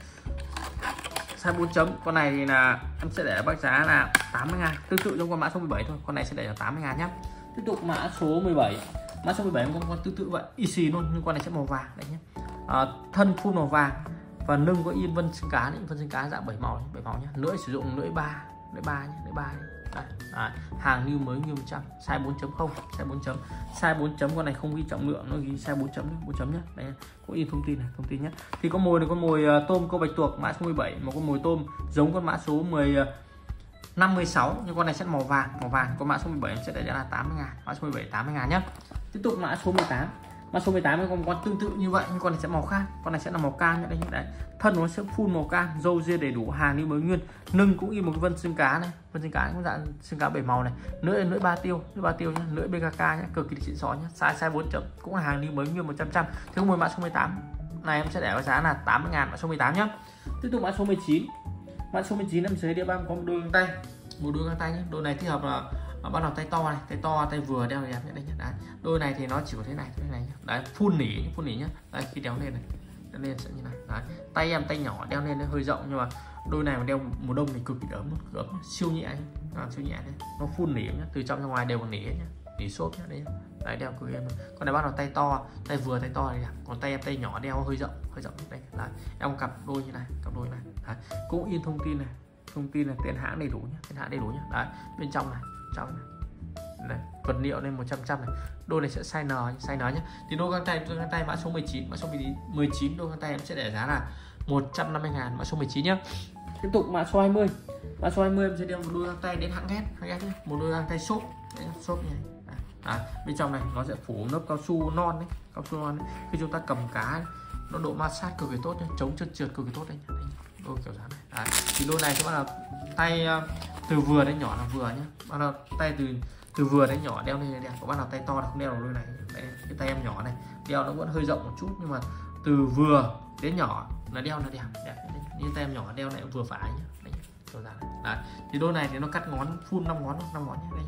Size 4 chấm, con này thì là em sẽ để bác giá là 80 ngàn, tương tự trong con mã số 17 thôi, con này sẽ để là 80 ngàn nhé. Tiếp tục mã số 17. Mã số 17 con tương tự vậy, easy luôn, nhưng con này sẽ màu vàng đấy nhé. Thân full màu vàng và lưng có in vân xương cá, dạng 7 màu nhé. Lưỡi sử dụng lưỡi 3 nhé, Đây, hàng new mới nguyên 100, size 4.0, size 4 chấm, con này không ghi trọng lượng, nó ghi size 4 chấm nhé. Đấy, có in thông tin nhé. Thì con mồi tôm câu bạch tuộc mã số 17, một con mồi tôm giống con mã số 56 nhưng con này sẽ màu vàng. Con mã số 17 sẽ để ra là 80 ngàn, mã số 17 80 ngàn nhé. Tiếp tục mã số 18. Mã số 18 con tương tự như vậy nhưng con này sẽ màu khác, con này sẽ là màu cam nhé. Đấy, thân nó sẽ full màu cam, râu ria đầy đủ, hàng new mới nguyên, lưng cũng in một cái vân xương cá này, cũng dạng xương cá 7 màu này, lưỡi 3 tiêu nhé, lưỡi BKK nhé, cực kỳ xịn sò nhé, size 4 chấm, cũng là hàng new mới nguyên 100%. Thì mã số 18 này em sẽ để giá là 80 ngàn, mã số 18 nhé. Tiếp tục mã số 19. Mã số 19 em dưới địa bàn có một đôi găng tay nhé. Đôi này thích hợp là bắt đầu tay to này, tay vừa đeo đẹp nhé. Đấy, đôi này thì nó chỉ có thế này nhé. Đấy, phun nỉ nhé. Đấy, khi đeo lên này, sẽ như này. Đấy, tay em tay nhỏ đeo lên nó hơi rộng nhưng mà đôi này mà đeo mùa đông thì cực kỳ ấm, siêu nhẹ đấy. Nó phun nỉ nhé, từ trong ra ngoài đều có nỉ nhé, nỉ xốp nhé. Đấy, đeo cực em. Con này bắt đầu tay to, tay vừa tay to này, còn tay em tay nhỏ đeo hơi rộng đây. Đấy, em cặp đôi như này. Đấy, cũng in thông tin là tên hãng đầy đủ nhé, Đấy, bên trong này, Đấy, vật liệu lên 100% này. Đôi này sẽ size N nhé. Thì đôi găng tay mã số 19, đôi găng tay em sẽ để giá là 150 ngàn, mã số 19 nhé. Tiếp tục mã số 20. Mã số 20 em sẽ đeo một đôi găng tay đến hãng ghét nhé, một đôi găng tay xốp như này. Bên trong này nó sẽ phủ lớp cao su non đấy, khi chúng ta cầm cá ấy, nó độ ma sát cực kỳ tốt nhé, chống trơn trượt cực kỳ tốt đấy. Đôi kiểu dáng này. Đấy, thì đôi này sẽ bắt đầu tay từ vừa đến nhỏ là vừa nhé, bắt đầu tay từ vừa đến nhỏ đeo lên đẹp, có bắt đầu tay to là không đeo vào đôi này. Đấy, cái tay em nhỏ này đeo nó vẫn hơi rộng một chút nhưng mà từ vừa đến nhỏ là đeo là đẹp. Như tay em nhỏ đeo này vừa phải nhé. Đấy, kiểu dáng này. Đấy, thì đôi này thì nó cắt ngón full 5 ngón nhé. Đây nhé.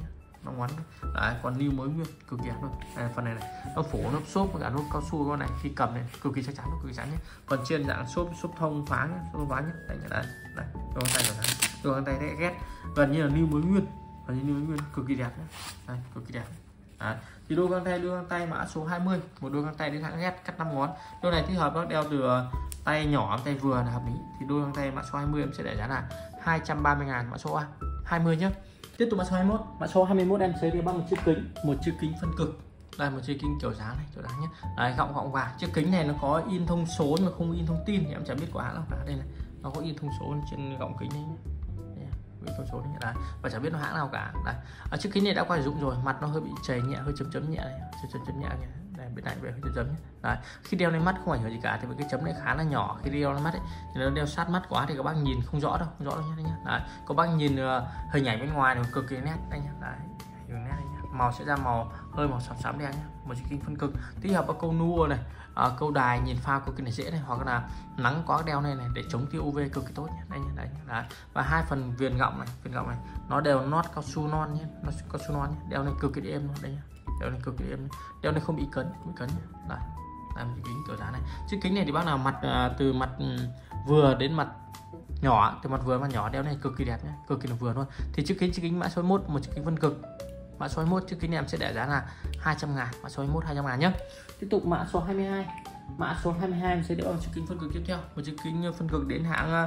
5 ngón đấy, còn lưu mới nguyên cực kỳ đẹp luôn. Đây, phần này nó phủ lớp xốp với cả nút cao su con này, khi cầm này cực kỳ chắc chắn, cực kỳ chắc nhé. Phần trên dạng xốp thông thoáng nhé, xốp thoáng nhé. Đây đây đôi găng tay của nó, đôi găng tay đấy ghét gần như là lưu mới nguyên, gần như lưu mới nguyên, cực kỳ đẹp nhé. Đây, cực kỳ đẹp. Đấy. Thì đôi găng tay mã số 20, một đôi găng tay đến hãng ghét cắt 5 ngón. Đôi này thích hợp nó đeo từ tay nhỏ tay vừa là hợp lý. Thì đôi găng tay mã số 20 em sẽ để giá là 230.000 mã số 20 nhé. Tiếp tục mã số 21, mã số 21 em sẽ đi bằng một chiếc kính phân cực. Đây, một chiếc kính kiểu dáng này, kiểu dáng nhé. Đấy, gọng vàng. Chiếc kính này nó có in thông số nhưng mà không in thông tin thì em chẳng biết của hãng nào cả. Đây này, nó có in thông số trên gọng kính này. Đây, thông số này đấy. Và chẳng biết nó hãng nào cả. Đây. Chiếc kính này đã qua sử dụng rồi, mặt nó hơi bị chảy nhẹ, hơi chấm nhẹ này, chấm nhẹ này. Đây, bên này về hơi chấm nhé. Đấy. Khi đeo lên mắt không ảnh hưởng gì cả, thì cái chấm này khá là nhỏ. Khi đeo lên mắt ấy, thì nó đeo sát mắt quá thì các bác nhìn không rõ đâu nhé. Đấy. Các bác nhìn hình ảnh bên ngoài thì cực kỳ nét đây nhé. Đấy, nét đây nhé. Màu sẽ ra hơi màu xám đen nhé. Một chiếc kính phân cực tích hợp vào câu nua này, câu đài nhìn pha cực kỳ này dễ này, hoặc là nắng quá đeo này để chống tia UV cực kỳ tốt nhé. Đây nhé, đấy. Và hai phần viền gọng này nó đều nót cao su non nhé, đeo này cực kỳ êm luôn đây nhé. Đeo này không bị cấn nhé. Đây một chiếc kính kiểu dáng này. Chiếc kính này thì bác nào mặt từ mặt vừa đến mặt nhỏ, từ mặt vừa mặt nhỏ đeo này cực kỳ đẹp nhé, cực kỳ là vừa luôn. Thì chiếc kính mã số 21, một chiếc kính phân cực mã số 21, chiếc kính này em sẽ để giá là 200.000, mã số 21 200.000 nhé. Tiếp tục mã số 22, mã số 22 em sẽ đeo chiếc kính phân cực tiếp theo, một chiếc kính phân cực đến hãng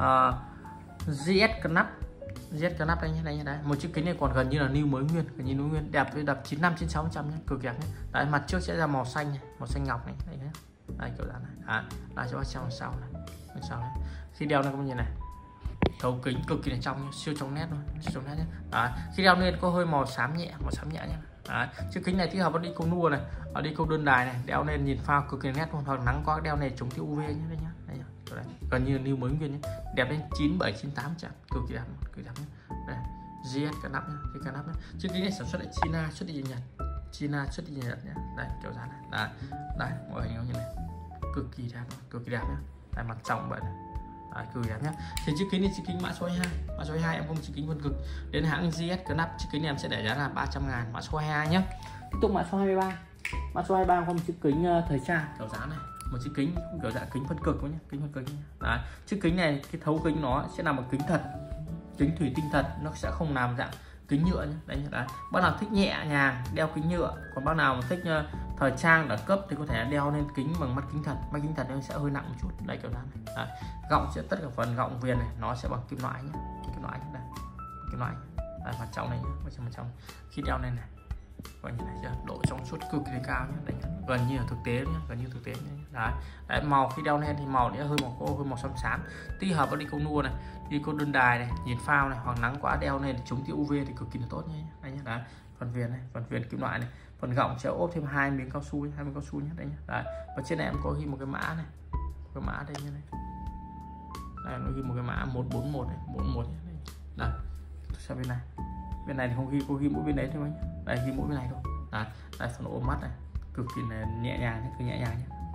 GS Knapp đây nhé. Đấy, một chiếc kính này còn gần như là new mới nguyên, đẹp với đập 95-96% nhé, cực đẹp nhé. Đấy, mặt trước sẽ ra màu xanh này, màu xanh ngọc này, đây nhé. Đây kiểu dáng này. Đây cho bác xem sau này. Khi đeo này các bạn nhìn này, thấu kính cực kỳ là trong nhé, siêu trong nét luôn, nhé. Đấy, khi đeo lên có hơi màu xám nhẹ nhé. Đấy, chiếc kính này thích hợp với đi câu nua này, đi câu đơn đài này, đeo lên nhìn pha cực kỳ nét luôn, hoặc nắng quá đeo này chống tia UV nhé. Đây nhé. Đấy, gần như new mới nguyên nhé, đẹp đến 97-98 chẳng, cực kỳ đẹp nhé. Đây, GS Knapp nhé, chiếc kính này sản xuất tại China, xuất đi Nhật nhé. Đây kiểu dáng này, đây mọi hình như này, cực kỳ đẹp nhé. Đây, mặt trong vậy này. Đấy, cực đẹp nhé. Thì chiếc kính này chiếc kính mã số 22 em có một chiếc kính phân cực đến hãng GS Knapp, chiếc kính này em sẽ để giá là 300.000, mã số 22 nhé. Tiếp tục mã số 23, em có một chiếc kính thời trang kiểu dáng này, một chiếc kính kiểu dạng kính phân cực nhé, Đấy, chiếc kính này cái thấu kính nó sẽ nằm ở kính thật, kính thủy tinh thật, nó sẽ không làm dạng kính nhựa nhé. Đấy, bác nào thích nhẹ nhàng đeo kính nhựa, còn bác nào mà thích thời trang đẳng cấp thì có thể đeo lên kính bằng mắt kính thật nó sẽ hơi nặng một chút. Đây kiểu dáng này. Đấy, gọng sẽ tất cả phần gọng viền này nó sẽ bằng kim loại nhé, kim loại. Đây, mặt trong này nhé, mặt trong khi đeo lên này coi như này chưa, độ trong suốt cực kỳ cao nhé. Đấy, gần như là thực tế nhé, Đấy, màu khi đeo lên thì màu sẽ hơi màu xám, tích hợp với đi câu nua này, đi câu đơn đài này, nhìn phao này, hoặc nắng quá đeo lên để chống tia UV thì cực kỳ là tốt nhé. Đây nhé. Đấy, phần viền kim loại này, phần gọng sẽ ốp thêm 2 miếng cao su nhé. Đây nhé. Đấy, và trên này em có ghi một cái mã này, đây như này. Đây nó ghi một cái mã 141 này, 41 nhé. Đây, sang bên này thì không ghi, có ghi mỗi bên đấy thôi nhé. Đây ghi mỗi bên này thôi. Đây phần ôm mắt này cực kỳ là nhẹ nhàng nhé.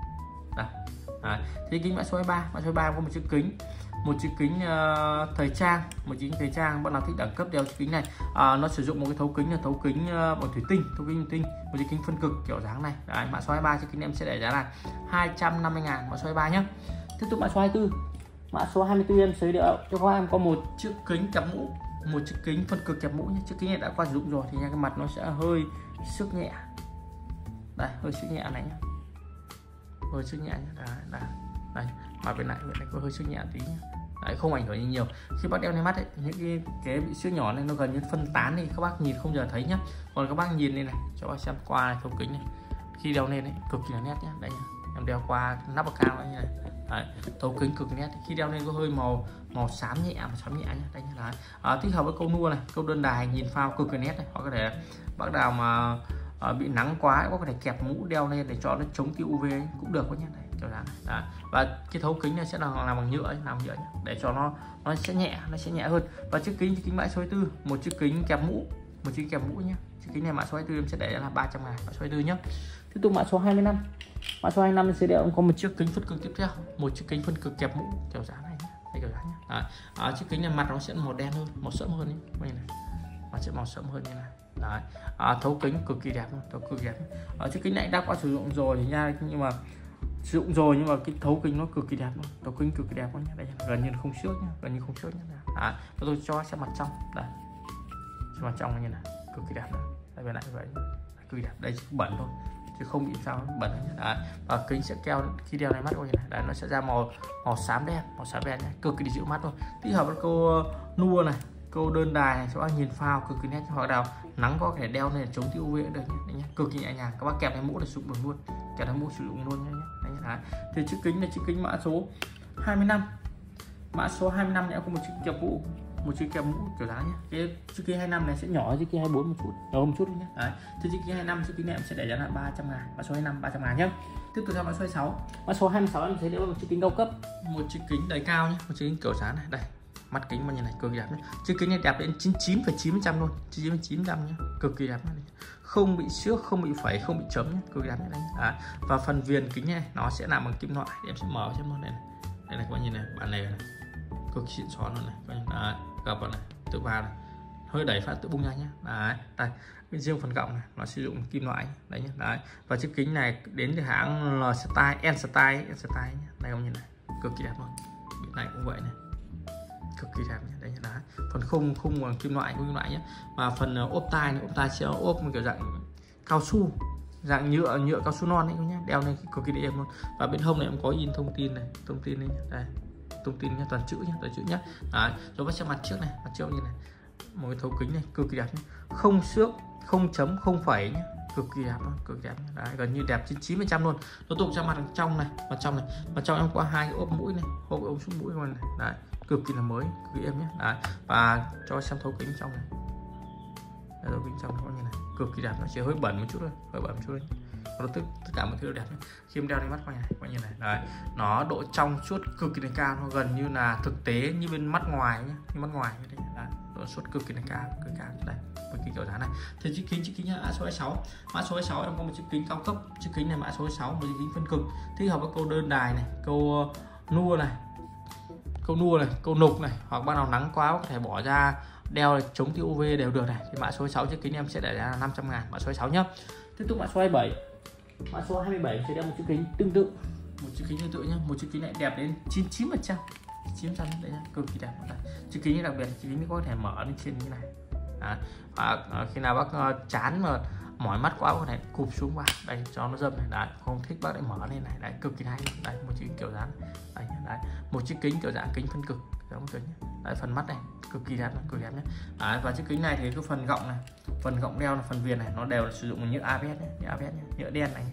Đây. Thì kính mã số 23 có một chiếc kính thời trang, bạn nào thích đẳng cấp đeo chiếc kính này. Nó sử dụng một cái thấu kính là thấu kính bằng thủy tinh, một chiếc kính phân cực kiểu dáng này. Đấy, mã số 23 chiếc kính em sẽ để giá là 250.000, mã số 23 nhé. Tiếp tục mã số 24, em giới thiệu cho các em có một chiếc kính kẹp mũ, một chiếc kính phân cực kẹp mũ nhé. Chiếc kính này đã qua sử dụng rồi thì nha, cái mặt nó sẽ hơi xước nhẹ. Đây, hơi xước nhẹ này nhé, Đây, mặt bên này có hơi xước nhẹ tí nhé. Đấy, không ảnh hưởng nhiều. Khi bác đeo lên mắt ấy, những cái bị xước nhỏ này nó gần như phân tán đi, các bác nhìn không giờ thấy nhé. Còn các bác nhìn đây này, cho bác xem qua này, thấu kính này, khi đeo lên ấy cực kỳ là nét nhé. Đây nhé, em đeo qua nắp bậc cao như này. Đấy, thấu kính cực nét, khi đeo lên có hơi màu xám nhẹ nhé. Đây nhé. Tích hợp với câu nua này, câu đơn đài nhìn phao cực kỳ nét này, hoặc có thể bác nào mà bị nắng quá có thể kẹp mũ đeo lên để cho nó chống tia UV cũng được nhé. Đây, kiểu dáng này. Và cái thấu kính này sẽ làm bằng nhựa nhé, để cho nó sẽ nhẹ hơn. Và chiếc kính mã số 24, một chiếc kính kẹp mũ, nhé. Chiếc kính này mã số 24 em sẽ để là 300.000, mã số 24 nhé. Tiếp tục mã số 25, sẽ để có một chiếc kính phân cực tiếp theo, một chiếc kính phân cực kẹp mũ kiểu dáng này nhé. Đây kiểu dáng nhé. Chiếc kính này mặt nó sẽ màu đen hơn, màu sẫm hơn nhé. Đây này, nó sẽ màu sẫm hơn như này. Đấy. Thấu kính cực kỳ đẹp luôn, thấu cực kỳ đẹp. Chiếc kính này đã qua sử dụng rồi thì nha, nhưng mà sử dụng rồi nhưng mà cái thấu kính nó cực kỳ đẹp luôn, thấu kính cực kỳ đẹp luôn nhé. Đây gần như không xước nhá, gần như không xước nhá. Tôi cho xem mặt trong đây, xem mặt trong như này cực kỳ đẹp. Đây bên này vậy cực kỳ đẹp, đây chỉ bẩn thôi chứ không bị sao bẩn nhé. Và kính sẽ keo khi đeo này mắt như này, đấy, nó sẽ ra màu xám đen nhé, cực kỳ dịu mắt thôi. Tích hợp với câu nua này, câu đơn đài này, cho bác nhìn phao cực kỳ nét, hoặc nào nắng có thể đeo này chống tiêu UV được nhé, cực kỳ nhẹ nhàng. Các bác kẹp cái mũ để sử dụng được luôn, kẹp cái mũ sử dụng luôn nhé. Đấy. Thì chiếc kính này chiếc kính mã số 25, mã số 25 này có một chiếc kẹp mũ, một chiếc kẹp mũ kiểu dáng nhé. Cái chiếc kính 25 này sẽ nhỏ chiếc kính 24 một chút, nhỏ một chút nhé. Đấy. Thì chiếc kính 25 chiếc kính này em sẽ để giá là 300.000, mã số 25 300.000 nhé. Tiếp tục theo mã số 26, mã số 26 em sẽ đeo một chiếc kính cao cấp, một chiếc kính đầy cao nhé, một chiếc kính kiểu dáng này đây. Mắt kính bao nhiêu này cực kỳ đẹp nhé. Chiếc kính này đẹp đến 99,9% luôn, 99,9% nhé, cực kỳ đẹp nhé. Không bị xước, không bị phẩy, không bị chấm nhé, cực kỳ đẹp nhé. Và phần viền kính này nó sẽ làm bằng kim loại, em sẽ mở cho em luôn này. Đây này các bạn nhìn này, bản này cực xịn xó luôn này. Đấy, gặp vào này, tự vào này, hơi đẩy phát tự bung ra nhé. Đấy, đây. Bên riêng phần gọng này nó sử dụng kim loại đấy nhé. Đấy. Và chiếc kính này đến từ hãng N-Style nhé. Đây các bạn nhìn này, cực kỳ đẹp luôn. Bên này cũng vậy này, cực kỳ đẹp nhé. Đấy nhé. Đấy. Phần khung bằng kim loại nhé. Và phần ốp tai này, ốp tai sẽ ốp một kiểu dạng cao su, dạng nhựa cao su non đấy nhé, đeo lên cực kỳ đẹp luôn. Và bên hông này em có in thông tin này nhé. Đây, thông tin nhé, toàn chữ nhé. Đấy. Rồi bắt sang mặt trước này, mặt trước như này, một cái thấu kính này cực kỳ đẹp nhé, không xước, không chấm, không phẩy nhé, cực kỳ đẹp luôn, cực kỳ đẹp nhé. Đấy, gần như đẹp 99% luôn. Tiếp tục sang mặt trong này, mặt trong em có hai cái ốp mũi này, ốp xuống mũi này. Đấy, cực kỳ là mới, cực kỳ êm nhé. Đấy. Và cho xem thấu kính trong này, đây, thấu kính trong nó như này, cực kỳ đẹp, nó chỉ hơi bẩn một chút thôi, nó tất cả mọi thứ đều đẹp nhé. Khi em đeo lên mắt qua như này, đấy, nó độ trong suốt cực kỳ là cao, nó gần như là thực tế như bên mắt ngoài nhé, như mắt ngoài như thế. Đấy, độ suốt cực kỳ là cao đây, với cái kiểu dáng này. Thì chiếc kính mã số 26, mã số 26 em có một chiếc kính cao cấp, chiếc kính này mã số 26, một chiếc kính phân cực, thích hợp với câu đơn đài này, câu nua này, câu nục này, hoặc ban nào nắng quá có thể bỏ ra đeo chống tiêu UV đều được này. Thì mã số 26 chiếc kính em sẽ để ra là 500.000, mã số 26 nhé. Tiếp tục mã số 27, mã số 27 sẽ đeo một chiếc kính tương tự, nhé. Một chiếc kính này đẹp đến 99%, đấy nhá, cực kỳ đẹp. Chiếc kính này đặc biệt, chiếc kính có thể mở lên trên như này. Khi nào bác chán mà mỏi mắt quá có thể cụp xuống vào đây cho nó dâm này. Đấy, không thích bác lại mở lên này. Đấy, cực kỳ hay. Đấy, một chiếc kính kiểu dáng đấy, một chiếc kính kiểu dạng kính phân cực giống kiểu nhé. Đấy, phần mắt này cực kỳ đẹp nhé. Đấy, và chiếc kính này thì cái phần gọng này, phần gọng đeo là phần viền này, nó đều là sử dụng nhựa ABS nhé, nhựa đen này.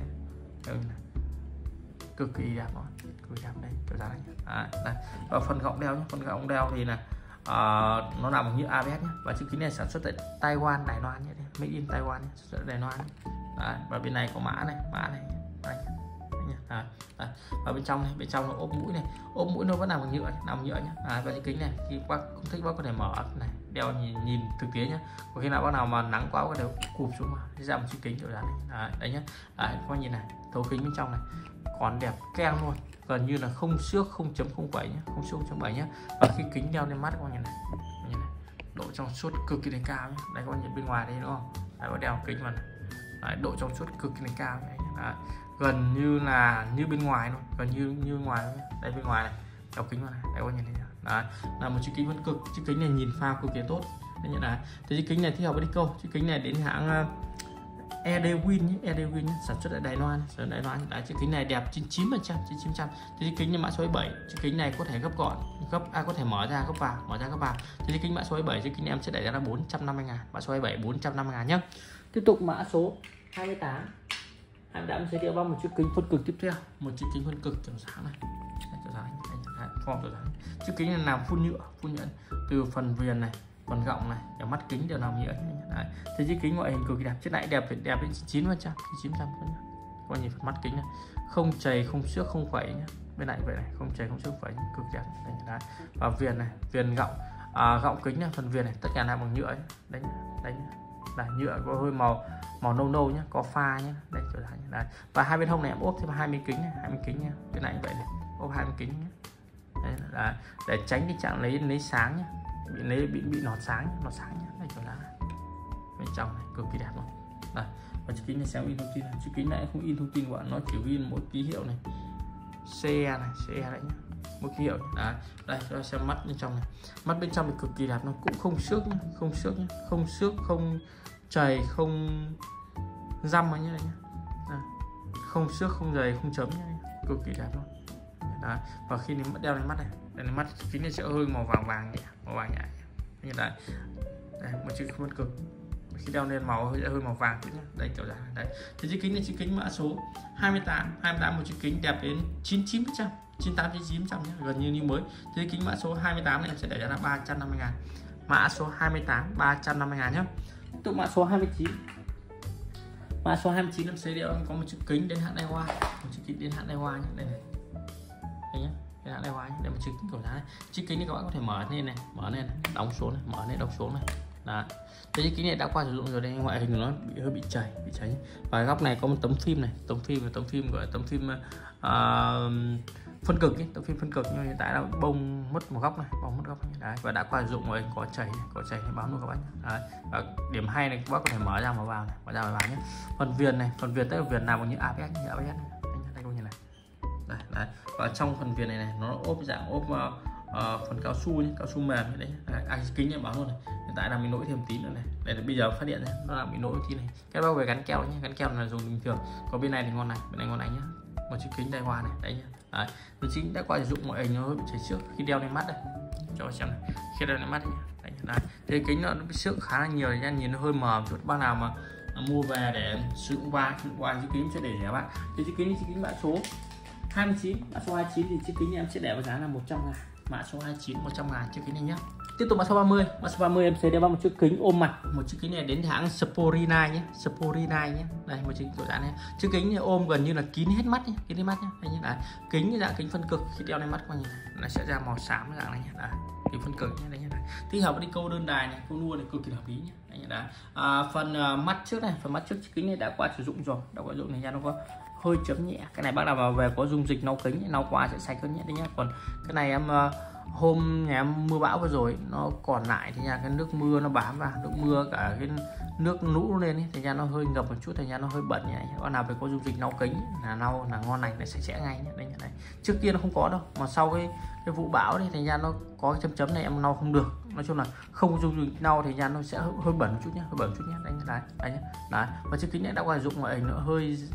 Cực kỳ đẹp rồi, cực kỳ đẹp đây, kiểu dáng này. Đây. Và phần gọng đeo nhé, thì là nó làm bằng nhựa ABS nhé. Và chiếc kính này sản xuất tại Taiwan, Đài Loan nhé, made in Taiwan nhé, sản xuất tại Đài Loan. Đấy. Và bên này có mã này. Đấy. Và bên trong là ốp mũi nó vẫn làm bằng nhựa nhé. Và chiếc kính này khi bác không thích bác có thể mở này, đeo nhìn thực tế nhé. Có khi nào bác nào mà nắng quá có thể cụp xuống vào, ra một chiếc kính kiểu dáng này. Đấy nhé. Đấy, các bạn nhìn này, thấu kính bên trong này còn đẹp keng luôn, gần như là không xước, không chấm, không phẩy nhé, không xước, không chấm phẩy nhé. Và khi kính đeo lên mắt các bạn nhìn này, độ trong suốt cực kỳ cao nhé. Đây các bạn nhìn bên ngoài đây đúng không? Đấy, có đeo kính vào này. Đấy, độ trong suốt cực kỳ cao nhé. Đấy, gần như là như bên ngoài luôn, gần như ngoài luôn nhé. Đây bên ngoài này, đeo kính vào này, đây các bạn nhìn thấy. Đấy, là một chiếc kính phân cực, chiếc kính này nhìn phao cực kỳ tốt. Đấy, nhận thì chiếc kính này thích hợp với đi câu, chiếc kính này đến hãng EDWin nhé, sản xuất ở Đài Loan. Đấy, chiếc kính này đẹp 99%. Thì chiếc kính mã số 27, chiếc kính này có thể gấp gọn, có thể mở ra gấp vào. Thì chiếc kính mã số 27, chiếc kính em sẽ để ra là 450.000, mã số 27 450.000 nhé. Tiếp tục mã số 28, em đã sẽ đeo vào một chiếc kính phân cực tiếp theo, một chiếc kính phân cực kiểu dáng này, form kiểu dáng. Chiếc kính này làm phun nhựa từ phần viền này, phần gọng này, và mắt kính đều làm nhựa. Đấy. Thì chiếc kính ngoại hình cực kỳ đẹp, chiếc này đẹp đến 99%. Coi nhìn phần mắt kính này, không chày, không xước, không phẩy nhé. Bên này vậy này, không chày, không xước, phẩy, cực đẹp. Đấy. Và viền này, viền gọng, gọng kính này, phần viền này tất cả làm bằng nhựa. Đấy. Là nhựa có hơi màu nâu nhé, có pha nhé. Đây kiểu dáng nhé. Đấy. Và hai bên hông này em ốp thêm hai miếng kính này, nhé. Bên này vậy này, ốp hai miếng kính nhé. Đấy, để tránh cái trạng lấy sáng nhé, bị nọt sáng nhé. Đây kiểu dáng này. bên trong này cực kỳ đẹp luôn. Đây, và chữ kính này xem in thông tin này. Chữ kính này không in thông tin của bạn, nó chỉ in mỗi ký hiệu này, CE này, CE đấy nhá, một ký hiệu đấy. Đây cho xem mắt bên trong này, mắt bên trong thì cực kỳ đẹp, nó cũng không xước nhá, không xước nhá, không xước, không chày, không răm như này nhá. Đây, không xước, không dày, không chấm nhá, cực kỳ đẹp luôn. Đấy. Và khi đeo lên mắt này, lên mắt kính này sẽ hơi màu vàng vàng nhẹ, màu vàng nhẹ như này. Đây, một chiếc phân cực khi đeo lên màu hơi màu vàng chút nhá. Đây kiểu dáng đấy. Thì chiếc kính này chiếc kính mã số 28 một chiếc kính đẹp đến 99%, 98-99% nhé, gần như mới. Thì kính mã số 28 này sẽ để ra là 350.000. Mã số 28 350.000 nhé. Tụ mã số 29. Mã số 29 em sẽ đeo có một chiếc kính đến hạn đeo hoa, một chiếc kính đến hạn đeo hoa nhé. Đây này. Đây nhé. Đến hạn đeo hoa nhé. Đây một chiếc kính kiểu dáng này. Chiếc kính này các bạn có thể mở lên này, mở lên này, đóng xuống này, mở lên đóng xuống này. Đó. Cái kính này đã qua sử dụng rồi, đây ngoại hình của nó hơi bị chảy nhé. Và góc này có một tấm phim này, tấm phim gọi là tấm phim phân cực ấy, tấm phim phân cực, nhưng hiện tại là bông mất một góc này, bông mất góc này. Đấy, và đã qua sử dụng rồi, có chảy này báo luôn các bạn nhé. Đấy. Và điểm hay này các bác có thể mở ra mà vào này, mở ra mà vào nhé. Phần viền này, phần viền tức là viền nào cũng như ABS này. Đây như này. Đấy. Và trong phần viền này nó ốp dạng ốp phần cao su nhé, cao su mềm đấy. Kính này báo luôn này. Hiện tại là mình nỗi thêm tí nữa này. Đây là bây giờ phát hiện ra nó là bị nỗi tí này. Cái bao về gắn keo nhé, gắn keo là dùng bình thường. Còn bên này thì ngon này, bên này ngon này nhé. Một chiếc kính đài hoa này, đây nhé. Đấy, chính đã qua sử dụng mọi hình nó bị chảy xước khi đeo lên mắt đây. Cho xem này, khi đeo lên mắt đây. Đấy. Thì kính nó bị xước khá là nhiều, nha, nhìn nó hơi mờ chút. Bác nào mà mua về để sử dụng qua chiếc kính sẽ để rẻ bạn. Thì chiếc kính mã số 29, mã số 29 thì chiếc kính này em sẽ để với giá là 100.000. Mã số 29 100.000 chiếc kính này nhé. Tiếp tục mã số 30. Mã số 30 em sẽ đeo vào một chiếc kính ôm mặt, một chiếc kính này đến hãng Sporina nhé, Sporina nhé. Đây một chiếc kiểu dáng này. Chiếc kính này ôm gần như là kín hết mắt nhé, kín hết mắt nhé. Đây nhé. Đấy. Kính dạng kính phân cực, khi đeo lên mắt qua nhìn này nó sẽ ra màu xám dạng này nhé. Đấy. Kính phân cực nhé, đây nhé. Thích hợp với đi câu đơn đài này, câu nua này cực kỳ hợp lý nhé. Đây nhé. Đấy. Phần mắt trước này, phần mắt trước chiếc kính này đã qua sử dụng rồi, đã qua sử dụng này nha, nó có hơi chấm nhẹ. Cái này bác nào vào về có dung dịch lau kính, lau qua sẽ sạch hơn nhé. Đây nhé. Còn cái này em hôm nhà em mưa bão vừa rồi nó còn lại thì nhà cái nước mưa nó bám vào, nước mưa cả cái nước lũ lên ấy, thì nhà nó hơi ngập một chút, thì nhà nó hơi bẩn nhỉ. Bạn nào phải có dung dịch lau kính là lau là ngon lành, nó sạch sẽ ngay nhé. Đây nhé. Đây. Trước kia nó không có đâu, mà sau cái vụ bão này thì nhà nó có cái chấm này em lau không được. Nói chung là không có dung dịch lau thì nhà nó sẽ hơi bẩn một chút nhé, hơi bẩn một chút nhé. Đây nhé. Đây nhé. Đấy. Và chiếc kính này đã qua dụng ngoại hình nó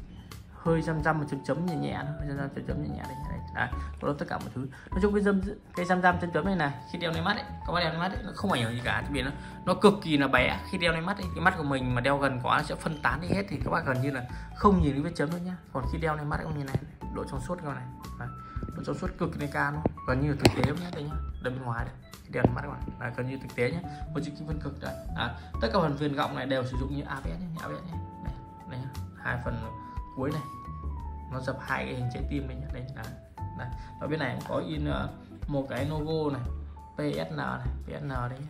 hơi răm một chấm nhẹ nhẹ thôi, chấm nhẹ nhẹ đây. Đấy, đó tất cả mọi thứ. Nói chung cái răm chấm này khi đeo lên mắt ấy, các bạn đeo lên mắt ấy, nó không ảnh hưởng gì cả, vì nó cực kỳ là bé. Khi đeo lên mắt ấy, cái mắt của mình mà đeo gần quá nó sẽ phân tán đi hết, thì các bạn gần như là không nhìn thấy vết chấm nữa nhá. Còn khi đeo lên mắt cũng như này, độ trong suốt các này. Đấy, độ trong suốt cực kỳ cao luôn, gần như là thực tế nhé. Đây nhá, đây bên ngoài đây, đeo lên mắt các bạn, gần như thực tế nhé. Một chiếc kính phân cực đấy. Tất cả phần viền gọng này đều sử dụng như ABS nhé, ABS nhé. Đây nhá, hai phần cuối này nó dập hai cái hình trái tim đây nhé. Đây. Và bên này cũng có in một cái logo này, PSN này, PSN đây nhé.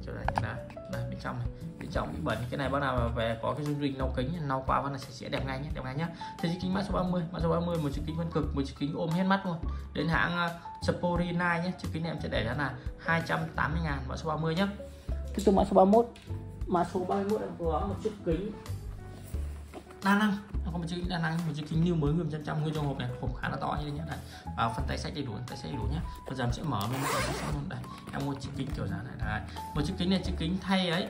Đây bên trong bị bẩn. Cái này bác nào mà về có cái dung dịch lau kính, lau qua bác là sẽ đẹp ngay nhé, Thì chiếc kính mã số 30, một chiếc kính phân cực, một chiếc kính ôm hết mắt luôn, đến hãng Sporina nhé. Chiếc kính này em sẽ để giá là 280.000, mã số 30 nhé. Tiếp tục mã số 31. Mã số 31 em có một chiếc kính đa năng, có một chiếc đa năng, một chiếc kính new mới nguyên 100% nguyên trong hộp này, hộp khá là to như thế nhé. Phần tay sách đầy đủ, nhé. Bây giờ em sẽ mở lên tay sách luôn. Đây, em mua chiếc kính kiểu dáng này. Đấy. Một chiếc kính này, chiếc kính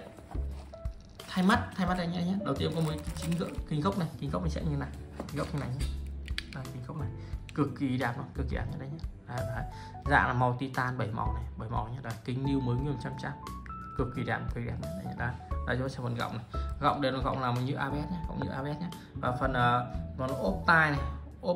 thay mắt đây nhé. Đầu tiên có một kính gốc này sẽ như này, kính gốc như này nhé. Đây, kính gốc này cực kỳ đẹp luôn, cực kỳ đẹp như đây nhé. Đấy. Dạng là màu titan 7 màu nhé. Đây, kính new mới nguyên 100%, cực kỳ đẹp này. Đây cho phần gọng này, gọng đây là gọng làm như ABS nhé, và phần nó ốp tai này,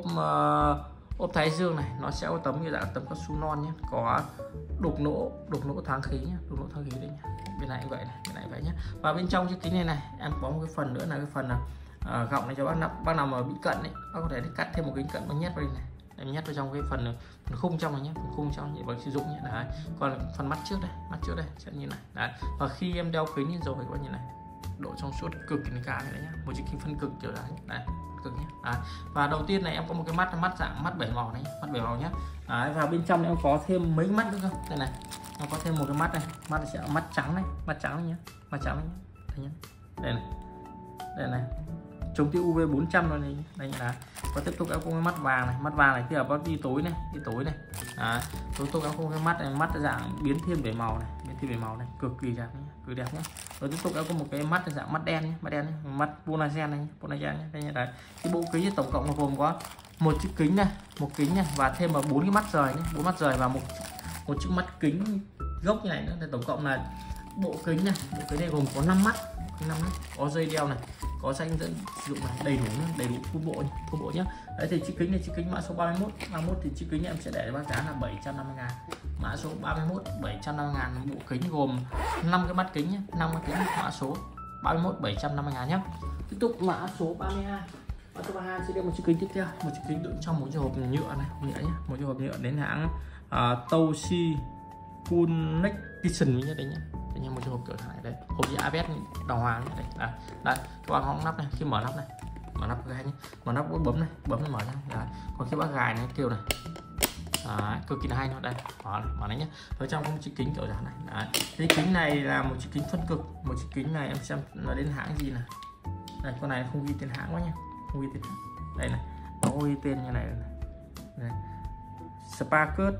ốp thái dương này, nó sẽ có tấm như dạng tấm cao su non nhé, có đục nỗ thoáng khí nhé, đây nhé. Bên này vậy này, bên này vậy nhé. Và bên trong chiếc kính này em có một cái phần nữa là cái phần gọng này cho bác nào mà bị cận ấy, bác có thể cắt thêm một cái cận bác nhét vào đây này, em nhét vào trong cái phần khung trong này nhé, phần khung trong vậy sử dụng nhé. Đấy. Còn phần mắt trước đây sẽ như này. Đấy. Và khi em đeo kính rồi các bạn nhìn này, độ trong suốt cực kỳ cao này đấy nhá, một chiếc kính phân cực kiểu đấy, cực nhé. Đấy. Và đầu tiên này em có một cái mắt dạng mắt 7 màu này, mắt 7 màu nhé. Đấy. Và bên trong này em có thêm mấy mắt nữa cơ, đây này, em có thêm một cái mắt này, mắt sẽ mắt trắng này nhé, đây nhé. đây này, chống tiêu UV 400 rồi này, đây là. Và tiếp tục em có cái mắt vàng này khi ở đi tối này, tiếp tục em có cái mắt dạng biến thêm về màu này, cực kỳ đẹp nhé, cực đẹp nhé. Rồi tiếp tục em có một cái mắt dạng mắt đen nhé, mắt Bonagen này, đây nhé. Đấy, cái bộ kính tổng cộng là gồm có một chiếc kính này, và thêm vào 4 cái mắt rời nhé, 4 mắt rời và một chiếc mắt kính gốc như này nữa. Thì tổng cộng là bộ kính này gồm có 5 mắt, có dây đeo này, có danh dẫn sử dụng này, đầy đủ full bộ nhé. Đấy thì chiếc kính mã số 31 thì chiếc kính em sẽ để bán giá là 750.000. Mã số 31 750.000, bộ kính gồm 5 cái mắt kính nhé, 5 mắt kính, mã số 31 750.000 nhé. Tiếp tục mã số 32. Mã số 32 sẽ đem một chiếc kính tiếp theo, một chiếc kính đựng trong một chiếc hộp nhựa này, một chiếc hộp nhựa đến hãng Toshi Connection nhé, đấy nhé. Một chiếc hộp kiểu này đấy, hộp gì ABS đàng hoàng đấy. Đây các bạn có nắp này, khi mở nắp này, mở nắp gài nhé, mở nắp bấm này mở ra. Đấy. Còn khi bác gài này kêu này, cực kỳ là hay nó đây, mở này nhé. Ở trong có một chiếc kính kiểu dáng này. Đấy. Cái kính này là một chiếc kính phân cực, một chiếc kính này em xem nó đến hãng gì này. Đây, con này không ghi tên hãng quá nhá, không ghi tên hãng. Đây này, nó ghi tên như này này. Sparkut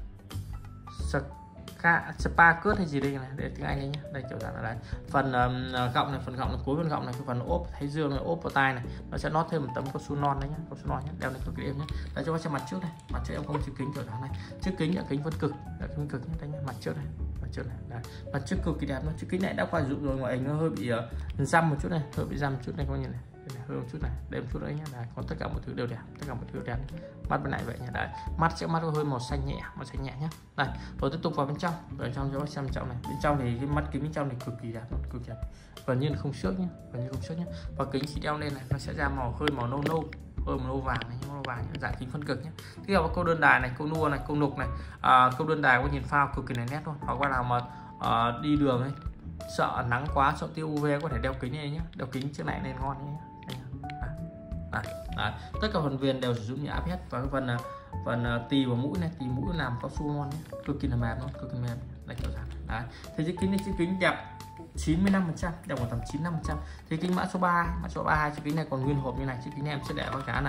Sparkut hay gì đây này, để tiếng Anh này nhé. Đây kiểu dạng là đấy. Phần gọng này, cuối phần gọng này, cái phần ốp thái dương này, ốp vào tai này, nó sẽ nót thêm một tấm cao su non đấy nhá, cao su non nhé, đeo này cực kỳ êm nhé. Đấy cho bác xem mặt trước này, mặt trước em có một chiếc kính kiểu dáng này, chiếc kính là kính phân cực, nhé, đây nhé, mặt trước này, đấy. Mặt trước cực kỳ đẹp luôn. Chiếc kính này đã qua sử dụng rồi, ngoại hình nó hơi bị răm một chút này, coi như này. Hơi một chút này, đây một chút đấy nhé. Đấy, còn tất cả mọi thứ đều đẹp, mắt bên này vậy nhé. Đấy, mắt có hơi màu xanh nhẹ nhé. Đây, rồi tiếp tục vào bên trong cho bác xem trong này. Bên trong thì cái mắt kính bên trong này cực kỳ đẹp, gần như là không xước nhé, và kính khi đeo lên này nó sẽ ra màu nâu vàng này, dạng kính phân cực nhé. Tiếp theo có câu đơn đài này, câu nua này, câu nục này, câu đơn đài có nhìn phao cực kỳ này nét luôn. Hoặc qua nào mà đi đường ấy, sợ nắng quá, sợ tiêu UV có thể đeo kính này nhé, đeo kính chiếc này nên ngon nhé. Đấy. Tất cả phần viền đều sử dụng như ABS, và cái phần tì và mũi này, tì mũi làm cao su ngon nhé, cực kỳ là mềm luôn, đây kiểu dáng. Đấy, thì chiếc kính đẹp 95%, đẹp khoảng tầm 95%. Thì kính mã số 32, chiếc kính này còn nguyên hộp như này, chiếc kính này em sẽ để báo giá là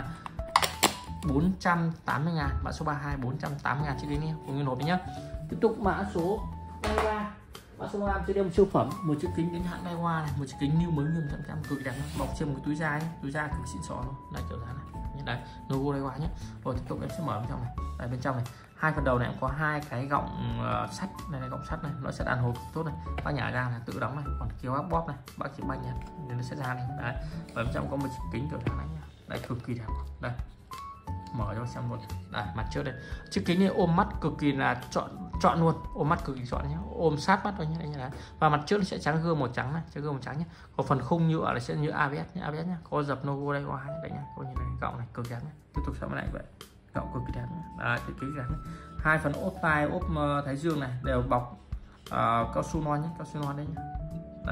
480.000, mã số 32 480.000 chiếc kính này còn nguyên hộp nhé. Tiếp tục mã số 33. Mã số 35 sẽ đem siêu phẩm, một chiếc kính hãng Daiwa này, một chiếc kính new mới nguyên 100% cực đẹp, bọc trên một cái túi da nhé, túi da cực xịn xò luôn, đây kiểu dáng này. Đấy, logo Daiwa nhé. Rồi tiếp tục em sẽ mở bên trong này. Đây, bên trong này, hai phần đầu này em có hai cái gọng sắt này, gọng sắt này, nó sẽ đàn hồi tốt này, bác nhả ra là tự đóng này, còn kéo áp bóp này, bác chỉ banh nhặt nên nó sẽ ra này. Đấy, và bên trong có một chiếc kính kiểu dáng này nhé. Đây cực kỳ đẹp. Đây, mở cho xem luôn. Đây, mặt trước đây, chiếc kính này ôm mắt cực kỳ là chọn luôn, ôm mắt cực kỳ chọn nhé, ôm sát mắt thôi nhé. Đấy. Và mặt trước nó sẽ trắng gương màu trắng này, nhé. Còn phần khung nhựa là sẽ như ABS nhé, có dập logo đây qua đấy nhé, coi như này, gọng này cực đẹp nhé. Tiếp tục sang bên này vậy, gọng cực kỳ đẹp nhé. Đấy, cái kính đẹp nhé. Hai phần ốp tai, ốp thái dương này đều bọc cao su non nhé, đấy nhé. Đây,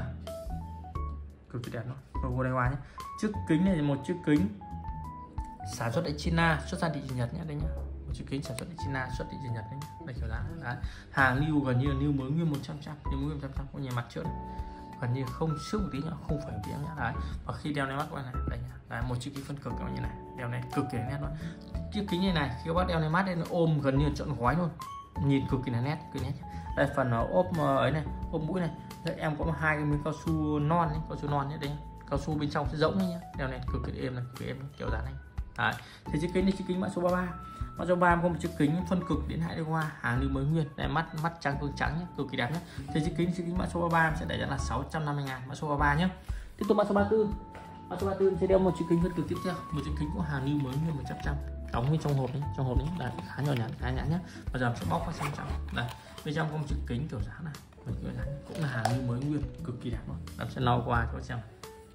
cực kỳ đẹp luôn, logo đây qua nhé. Chiếc kính này là một chiếc kính sản xuất ở China, xuất ra thị trường Nhật nhé, đây nhé. Một chiếc kính sản xuất ở China, xuất thị trường Nhật đấy nhé. Đây kiểu dáng. Đấy, hàng new gần như là new mới nguyên 100%, có nhìn mặt trước này, gần như không xước một tí nữa, không phải một tí nhé. Đấy, và khi đeo lên mắt qua này, đây nhé. Đấy, một chiếc kính phân cực như này, đeo này cực kỳ nét luôn. Chiếc kính này khi các bác đeo lên mắt đây nó ôm gần như trọn gói luôn, nhìn cực kỳ là nét, Đây phần ốp ấy này, ốp mũi này, đây, em có hai cái miếng cao su non nhé, đấy, cao su bên trong sẽ rỗng nhé, đeo này cực kỳ êm này, kiểu dáng này. Đấy, thì chiếc kính này, chiếc kính mã số 33. Mã số 33 có một chiếc kính phân cực đến hãng Daiwa, hàng new mới nguyên, đây mắt trắng cương trắng nhé, cực kỳ đẹp nhé. Thì chiếc kính mã số 33 sẽ để ra là 650.000, mã số 33 nhé. Tiếp tục mã số 34. Mã số 34 sẽ đeo một chiếc kính phân cực tiếp theo, một chiếc kính của hàng new mới nguyên 100%, đóng như trong hộp nhé, đây, khá nhỏ nhắn nhé. Bây giờ sẽ bóc vào sang trong. Đây, bên trong có một chiếc kính kiểu dáng này, cũng là hàng new mới nguyên, cực kỳ đẹp luôn. Em sẽ lau qua cho xem.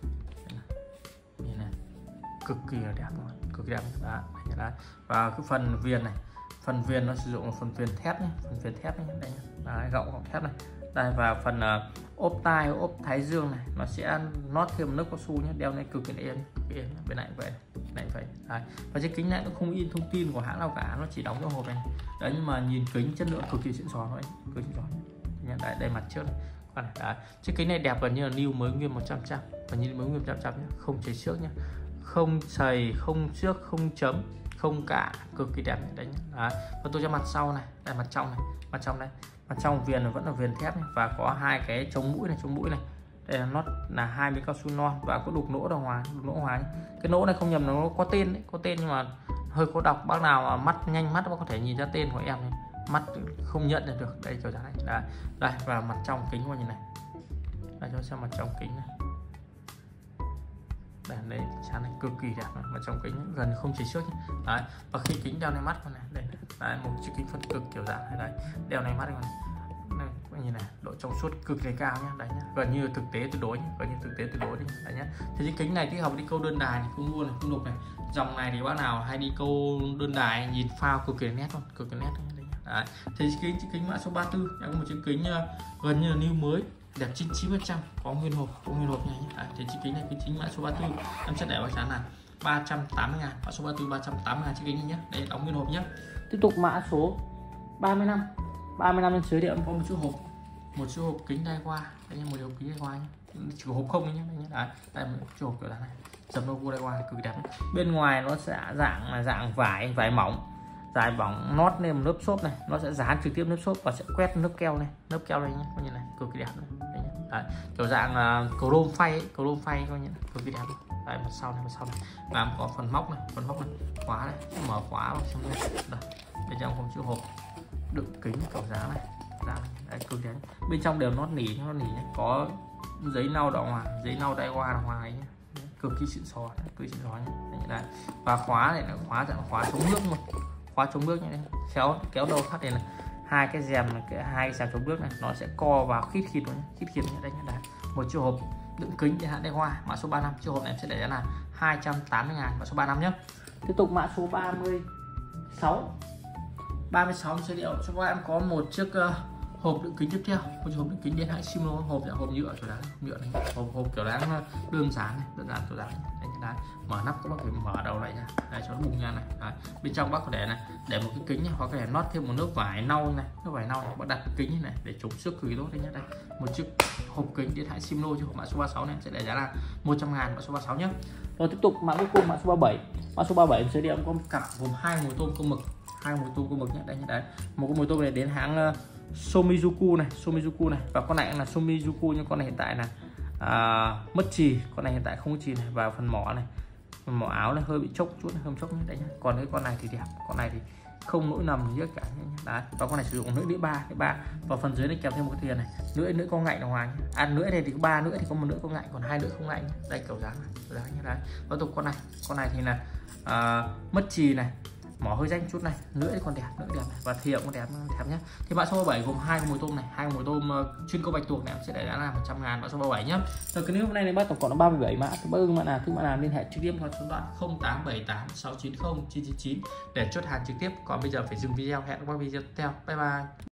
Đây này, cực kỳ là đẹp luôn, cực kỳ đẹp. Đấy. Và cái phần viền nó sử dụng phần viền thép nhé, đây nhé. Đấy, gọng thép này. Đây, và phần ốp tai, ốp thái dương này nó sẽ nót thêm nước cao su nhé, đeo này cực kỳ êm, bên này vậy. Đấy. Và chiếc kính này nó không in thông tin của hãng nào cả, nó chỉ đóng trong hộp này. Đấy, nhưng mà nhìn kính chất lượng cực kỳ xịn sò thôi, Đấy, đây mặt trước này, con này. Đấy. Chiếc kính này đẹp gần như là new mới nguyên 100%, gần như mới nguyên 100% nhé, không chảy xước nhé, không chảy, không xước, không chấm, không cả, cực kỳ đẹp này. Đấy nhé. Đấy. Và tôi cho mặt sau này, đây mặt trong này, mặt trong đây, mặt trong viền vẫn là viền thép này, và có hai cái chống mũi này, đây là nó là hai miếng cao su non và có đục lỗ đằng ngoài, đục lỗ ngoài. Cái lỗ này không nhầm, nó có tên đấy, có tên nhưng mà hơi khó đọc. Bác nào mà mắt nhanh mắt có thể nhìn ra tên của em này, mắt không nhận được. Đây kiểu dáng này. Đấy. Đây và mặt trong kính qua nhìn này, đây cho xem mặt trong kính này. Đây chán này cực kỳ đẹp, mặt trong kính gần không chỉ xước. Đấy. Và khi kính đeo này mắt con này, đây đấy, một chiếc kính phân cực kiểu dáng này, đấy đeo này mắt này, đây nhìn này, độ trong suốt cực kỳ cao nhá. Đấy nhá, gần như thực tế tuyệt đối nhá, gần như thực tế tuyệt đối đi. Đấy nhá. Thì cái kính này tích hợp đi câu đơn đài này, không luôn này, không đục này. Dòng này thì bác nào hay đi câu đơn đài nhìn phao cực kỳ nét luôn, cực kỳ nét. Đấy. Thì kính mã số 34 em có một chiếc kính gần như là new mới, đẹp 99%, có nguyên hộp, nha. Đấy. Thì chiếc kính này cái chính mã số 34 em sẽ để vào giá là 380.000, mã số 34 380.000 chiếc kính này nhé. Đây đóng nguyên hộp nhé. Tiếp tục mã số 35 bên dưới điện có một chiếc hộp kính đai qua, đây là một hộp kính đai qua nhé, chỉ hộp không nhé. Đấy, đây một chiếc hộp kiểu này, dầm logo đai qua cực đẹp. Bên ngoài nó sẽ dạng vải mỏng, dài bóng nót lên một lớp xốp này, nó sẽ dán trực tiếp lớp xốp và sẽ quét lớp keo này nhé, coi như này cực kỳ đẹp này. Đấy, kiểu dạng chrome phay coi như này, cực kỳ đẹp. Đây mặt sau này, và có phần móc này, khóa này, mở khóa vào trong đây. Bên trong có chiếc hộp đựng kính kiểu dáng này, đấy cực đẹp. Bên trong đều nót nỉ nhé, có giấy lau đỏ ngoài, giấy lau đai qua đằng ngoài nhé, cực kỳ xịn sò nhé. Đấy. Và khóa này là khóa dạng khóa chống nước luôn, khóa chống bước như này, kéo đầu thắt này là hai cái rèm chống bước này, nó sẽ co vào khít như đây nhé. Một chiếc hộp đựng kính để hạn đai hoa, mã số 35, chiếc hộp này em sẽ để giá là 280.000, mã số 35 nhé. Tiếp tục mã số 36 số liệu cho các em có một chiếc hộp đựng kính tiếp theo, một chiếc hộp đựng kính đến hãng Simo, hộp nhựa kiểu dáng, hộp kiểu dáng đơn giản kiểu dáng. Đấy, mở nắp các bác phải mở đầu lại nha, đây cho nó bung ra này. Đấy. Bên trong bác có để một cái kính này, hoặc có thể nót thêm một lớp vải nâu này, bác đặt kính này để chống xước cực tốt đấy nhé. Đây một chiếc hộp kính điện thoại Simno cho mã số 36 này sẽ để giá là 100.000, mã số 36 nhé. Rồi tiếp tục mã cuối cùng, mã số 37 giới thiệu có một cặp gồm hai mồi tôm câu mực, nhé. Đây nhé. Đấy một cái mồi tôm này đến hãng Somizuku này, và con này là Somizuku, nhưng con này hiện tại là mất chì, con này hiện tại không có chì này, và phần mỏ áo này hơi bị chốc chút, hơi chốc nhé. Đấy nhé. Còn cái con này thì đẹp, con này thì không lỗi nằm gì cả nhé. Đấy, và con này sử dụng lưỡi đĩa ba, và phần dưới này kèm thêm một cái thìa này, lưỡi có ngạnh ở ngoài nhé. Lưỡi này thì có 3 lưỡi, thì có một lưỡi có ngạnh, còn 2 lưỡi không ngạnh nhé. Đây kiểu dáng như đấy. Tiếp tục con này thì là mất chì này, mỏ hơi rách chút này, lưỡi còn đẹp, này, và thìa cũng đẹp nhé. Thì mã số 37 gồm hai mồi tôm này, hai mồi tôm chuyên câu bạch tuộc này sẽ để giá là 100.000, mã số 37 nhé. Rồi cái clip hôm nay này bác tổng cộng là 37 mã, bác ưng mã nào liên hệ trực tiếp qua số điện thoại 0878690999 để chốt hàng trực tiếp. Còn bây giờ phải dừng video, hẹn các bác video tiếp theo, bye bye.